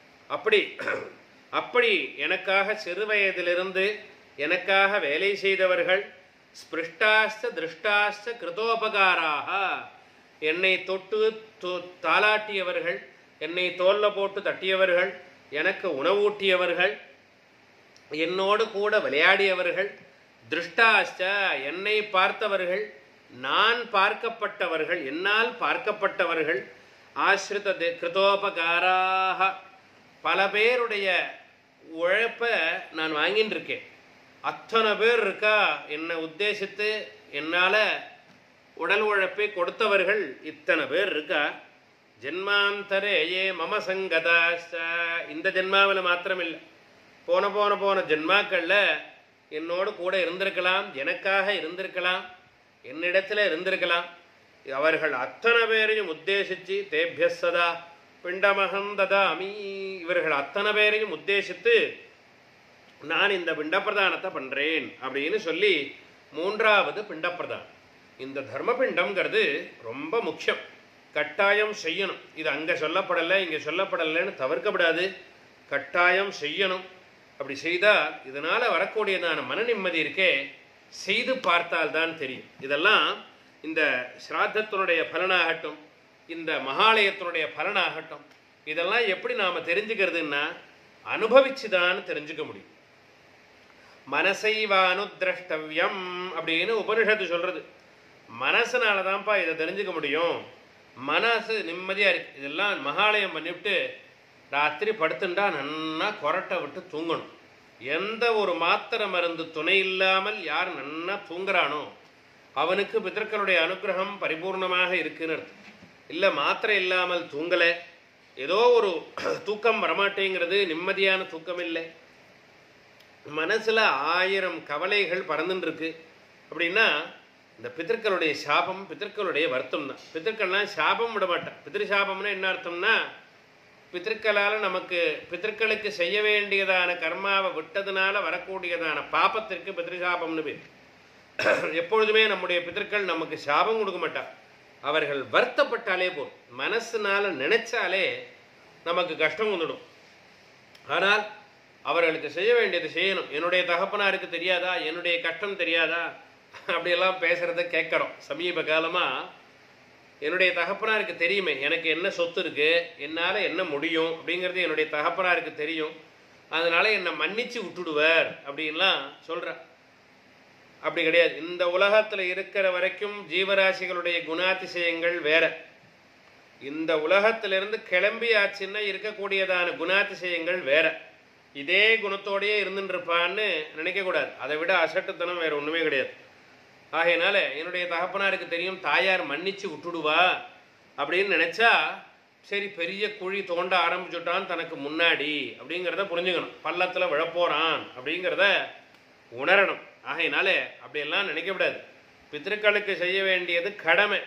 அப்படி எனக்காக சிறு வயதிலிருந்து எனக்காக வேலை செய்தவர்கள், ஸ்பிருஷ்டாஸ்த திருஷ்டாஸ்த கிருதோபகாராக என்னை தொட்டு தாளாட்டியவர்கள், என்னை தோல்ல போட்டு தட்டியவர்கள், எனக்கு உணவூட்டியவர்கள், என்னோடு கூட விளையாடியவர்கள், திருஷ்டாஸ்த என்னை பார்த்தவர்கள், நான் பார்க்கப்பட்டவர்கள், என்னால் பார்க்கப்பட்டவர்கள், ஆஸ்ரித கிருதோபகாராக பல பேருடைய உழைப்பை நான் வாங்கின்னு இருக்கேன். அத்தனை பேர் இருக்கா என்னை உத்தேசித்து என்னால் உடல் உழைப்பை கொடுத்தவர்கள் இத்தனை பேர் இருக்கா. ஜென்மாந்தரே ஏ மம சங்கதாஸ்த இந்த ஜென்மாவில் மாத்திரமில்லை, போன ஜென்மாக்களில் என்னோடு கூட இருந்திருக்கலாம், எனக்காக இருந்திருக்கலாம், என்னிடத்தில் இருந்திருக்கலாம். அவர்கள் அத்தனை பேரையும் உத்தேசித்து தேபிய சதா பிண்டமகம் ததாமி. இவர்கள் அத்தனை பேரையும் உத்தேசித்து நான் இந்த பிண்டப்பிரதானத்தை பண்ணுறேன் அப்படின்னு சொல்லி மூன்றாவது பிண்டப்பிரதானம். இந்த தர்மபிண்டம்ங்கிறது ரொம்ப முக்கியம், கட்டாயம் செய்யணும். இது அங்கே சொல்லப்படலை இங்கே சொல்லப்படலைன்னு தவிர்க்கப்படாது, கட்டாயம் செய்யணும். அப்படி செய்தால் இதனால் வரக்கூடியதான மன நிம்மதி இருக்கே, செய்து பார்த்தால்தான் தெரியும். இதெல்லாம் இந்த ஸ்ராத்தத்தினுடைய பலனாகட்டும், இந்த மகாலயத்தினுடைய பலனாகட்டும், இதெல்லாம் எப்படி நாம் தெரிஞ்சுக்கிறதுன்னா அனுபவிச்சு தான் தெரிஞ்சுக்க முடியும். மனசைவானுத்ரஷ்டவ்யம் அப்படின்னு உபனிஷத்து சொல்கிறது. மனசுனால தான்ப்பா இதை தெரிஞ்சுக்க முடியும். மனசு நிம்மதியாக இருக்கு. இதெல்லாம் மகாலயம் பண்ணிவிட்டு ராத்திரி படுத்துட்டா நன்னா கொரட்டை விட்டு தூங்கணும். எந்த ஒரு மாத்திரை மருந்து துணை இல்லாமல் யார் நன்னா தூங்குறானோ அவனுக்கு பிதர்களுடைய அனுகிரகம் பரிபூர்ணமாக இருக்குன்னு அர்த்தம். இல்லை மாத்திரை இல்லாமல் தூங்கலை, ஏதோ ஒரு தூக்கம் வரமாட்டேங்கிறது, நிம்மதியான தூக்கம் இல்லை, மனசில் 1000 கவலைகள் பறந்துருக்கு அப்படின்னா இந்த பிதர்களுடைய சாபம், பிதர்களுடைய வருத்தம் தான். பிதர்கள்லாம் சாபம் விட மாட்டான். பிதிருசாபம்னா என்ன அர்த்தம்னா பிதர்களால் நமக்கு பிதர்களுக்கு செய்ய வேண்டியதான கர்மாவை விட்டதுனால வரக்கூடியதான பாபத்திற்கு பிதிருசாபம்னு பேர். எப்பொழுதுமே நம்முடைய பிதர்கள் நமக்கு சாபம் கொடுக்க மாட்டார், அவர்கள் வருத்தப்பட்டாலே போதும், மனசுனால நினைச்சாலே நமக்கு கஷ்டம் வந்துடும். ஆனால் அவர்களுக்கு செய்ய வேண்டியது செய்யணும். என்னுடைய தகப்பனாருக்கு தெரியாதா, என்னுடைய கஷ்டம் தெரியாதா, அப்படியெல்லாம் பேசுகிறத கேட்குறோம். சமீப காலமாக என்னுடைய தகப்பனாருக்கு தெரியுமே எனக்கு என்ன சொத்து இருக்குது, என்னால் என்ன முடியும் அப்படிங்கிறது என்னுடைய தகப்பனாருக்கு தெரியும், அதனால் என்னை மன்னிச்சு விட்டுடுவார் அப்படின்லாம் சொல்கிறார். அப்படி கிடையாது. இந்த உலகத்தில் இருக்கிற வரைக்கும் ஜீவராசிகளுடைய குணாதிசயங்கள் வேற. இந்த உலகத்திலிருந்து கிளம்பி ஆச்சுன்னா இருக்கக்கூடியதான குணாதிசயங்கள் வேற. இதே குணத்தோடையே இருந்துருப்பான்னு நினைக்கக்கூடாது. அதை விட அசட்டுத்தனம் வேறு ஒன்றுமே கிடையாது. ஆகையினால என்னுடைய தகப்பனாருக்கு தெரியும் தாயார் மன்னிச்சு விட்டுடுவா அப்படின்னு நினச்சா சரி பெரிய குழி தோண்ட ஆரம்பிச்சுட்டான் தனக்கு முன்னாடி அப்படிங்கிறத புரிஞ்சுக்கணும். பள்ளத்தில் விழப்போகிறான் அப்படிங்கிறத உணரணும். ஆகையினால அப்படியெல்லாம் நினைக்கக்கூடாது. பித்திருக்களுக்கு செய்ய வேண்டியது கடமை.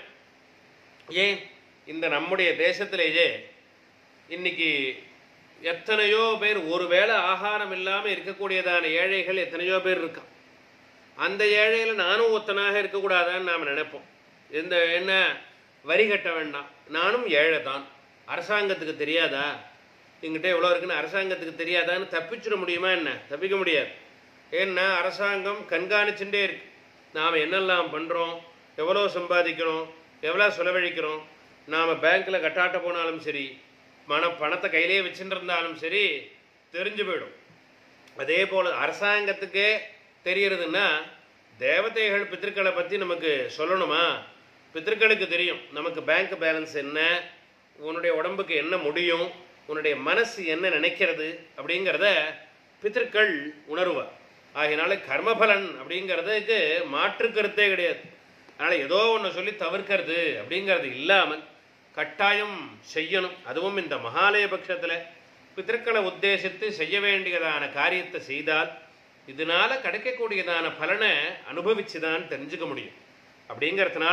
ஏன் இந்த நம்முடைய தேசத்திலேயே இன்னைக்கு எத்தனையோ பேர் ஒரு வேளை ஆகாரம் இல்லாமல் இருக்கக்கூடியதான ஏழைகள் எத்தனையோ பேர் இருக்கான். அந்த ஏழையில் நானும் ஒத்தனாக இருக்கக்கூடாதான்னு நாம் நினைப்போம். என்ன வரி கட்ட வேண்டாம், நானும் ஏழை தான், அரசாங்கத்துக்கு தெரியாதா, எங்கிட்ட எவ்வளோ இருக்குன்னு அரசாங்கத்துக்கு தெரியாதான்னு தப்பிச்சிட முடியுமா? என்ன தப்பிக்க முடியாது. ஏன்னா அரசாங்கம் கண்காணிச்சுட்டே இருக்கு. நாம் என்னெல்லாம் பண்ணுறோம், எவ்வளோ சம்பாதிக்கிறோம், எவ்வளோ செலவழிக்கிறோம். நாம் பேங்க்கில் கட்டாட்ட போனாலும் சரி, பணத்தை கையிலே வச்சுட்டு இருந்தாலும் சரி தெரிஞ்சு போயிடும். அதே போல் அரசாங்கத்துக்கே தெரியறதுன்னா தேவதைகள் பித்திருக்களை பற்றி நமக்கு சொல்லணுமா? பித்திருக்களுக்கு தெரியும் நமக்கு பேங்க் பேலன்ஸ் என்ன, உன்னுடைய உடம்புக்கு என்ன முடியும், உன்னுடைய மனசு என்ன நினைக்கிறது அப்படிங்கிறத பித்திருக்கள் உணர்வார். ஆகினால கர்மபலன் அப்படிங்கிறதுக்கு மாற்று கருத்தே கிடையாது. அதனால் ஏதோ ஒன்று சொல்லி தவிர்க்கிறது அப்படிங்கிறது இல்லாமல் கட்டாயம் செய்யணும். அதுவும் இந்த மகாலய பட்சத்தில் பித்திருக்களை உத்தேசித்து செய்ய வேண்டியதான காரியத்தை செய்தால் இதனால் கிடைக்கக்கூடியதான பலனை அனுபவிச்சு தான் தெரிஞ்சுக்க முடியும். அப்படிங்கிறதுனால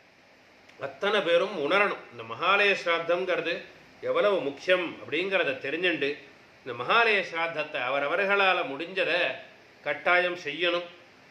அத்தனை பேரும் உணரணும் இந்த மகாலய ஸ்ராத்தங்கிறது எவ்வளவு முக்கியம் அப்படிங்கிறத தெரிஞ்சுண்டு இந்த மகாலய ஸ்ராத்தத்தை அவரவர்களால் முடிஞ்சதை கட்டாயம் செய்யணும்.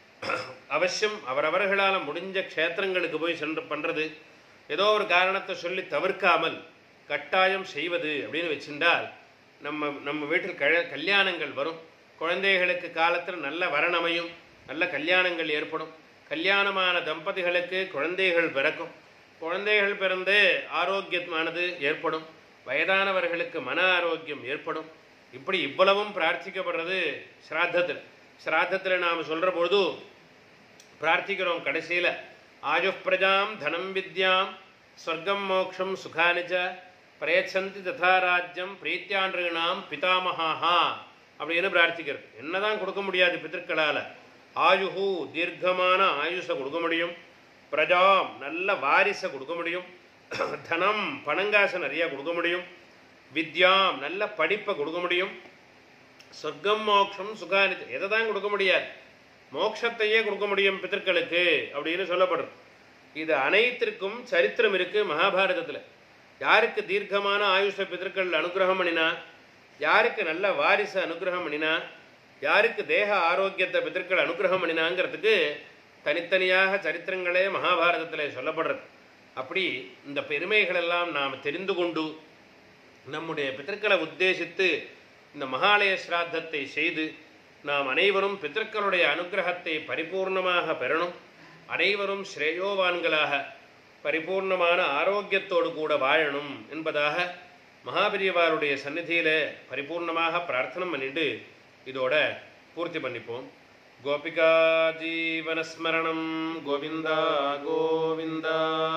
அவசியம் அவரவர்களால் முடிஞ்ச க்ஷேத்திரங்களுக்கு போய் சென்று பண்ணுறது, ஏதோ ஒரு காரணத்தை சொல்லி தவிர்க்காமல் கட்டாயம் செய்வது அப்படின்னு வச்சிருந்தால் நம்ம வீட்டில் கல்யாணங்கள் வரும். குழந்தைகளுக்கு காலத்தில் நல்ல வரணமையும் நல்ல கல்யாணங்கள் ஏற்படும். கல்யாணமான தம்பதிகளுக்கு குழந்தைகள் பிறக்கும். குழந்தைகள் பிறந்து ஆரோக்கியமானது ஏற்படும். வயதானவர்களுக்கு மன ஆரோக்கியம் ஏற்படும். இப்படி இவ்வளவும் பிரார்த்திக்கப்படுறது ஸ்ராத்தத்தில். ஸ்ராத்தத்தில் நாம் சொல்கிற பொழுது பிரார்த்திக்கிறோம் கடைசியில் ஆயு பிரஜாம் தனம் வித்யாம் ஸ்வர்க்கம் மோக்ஷம் சுகானிச்ச பிரயச்சந்தி ததா ராஜ்யம் பிரீத்தியான்றாம் பிதாமஹா அப்படின்னு பிரார்த்திக்கிறது. என்னதான் கொடுக்க முடியாது பிதர்களால்? ஆயுஹு தீர்க்கமான ஆயுஷை கொடுக்க முடியும், பிரஜாம் நல்ல வாரிசை கொடுக்க முடியும், தனம் பணங்காசை நிறையா கொடுக்க முடியும், வித்யாம் நல்ல படிப்பை கொடுக்க முடியும், சொர்க்கம் மோக்ஷம் சுகானிச்ச எதை தான் கொடுக்க முடியாது, மோட்சத்தையே கொடுக்க முடியும் பிதர்களுக்கு அப்படின்னு சொல்லப்படுறது. இது அனைத்திற்கும் சரித்திரம் இருக்குது மகாபாரதத்தில். யாருக்கு தீர்க்கமான ஆயுஷ பிதர்கள் அனுகிரகம் பண்ணினா, யாருக்கு நல்ல வாரிசு அனுகிரகம் பண்ணினா, யாருக்கு தேக ஆரோக்கியத்தை பிதர்கள் அனுகிரகம் பண்ணினாங்கிறதுக்கு தனித்தனியாக சரித்திரங்களே மகாபாரதத்தில் சொல்லப்படுறது. அப்படி இந்த பெருமைகளெல்லாம் நாம் தெரிந்து கொண்டு நம்முடைய பிதர்களை உத்தேசித்து இந்த மகாலய ஸ்ராத்தத்தை செய்து நாம் அனைவரும் பிதர்களுடைய அனுகிரகத்தை பரிபூர்ணமாக பெறணும். அனைவரும் ஸ்ரேயோவான்களாக பரிபூர்ணமான ஆரோக்கியத்தோடு கூட வாழணும் என்பதாக மகாபெரியவாருடைய சந்நிதியில் பரிபூர்ணமாக பிரார்த்தனை பண்ணிட்டு இதோட பூர்த்தி பண்ணிப்போம். கோபிகா ஜீவனஸ்மரணம் கோவிந்தா கோவிந்தா.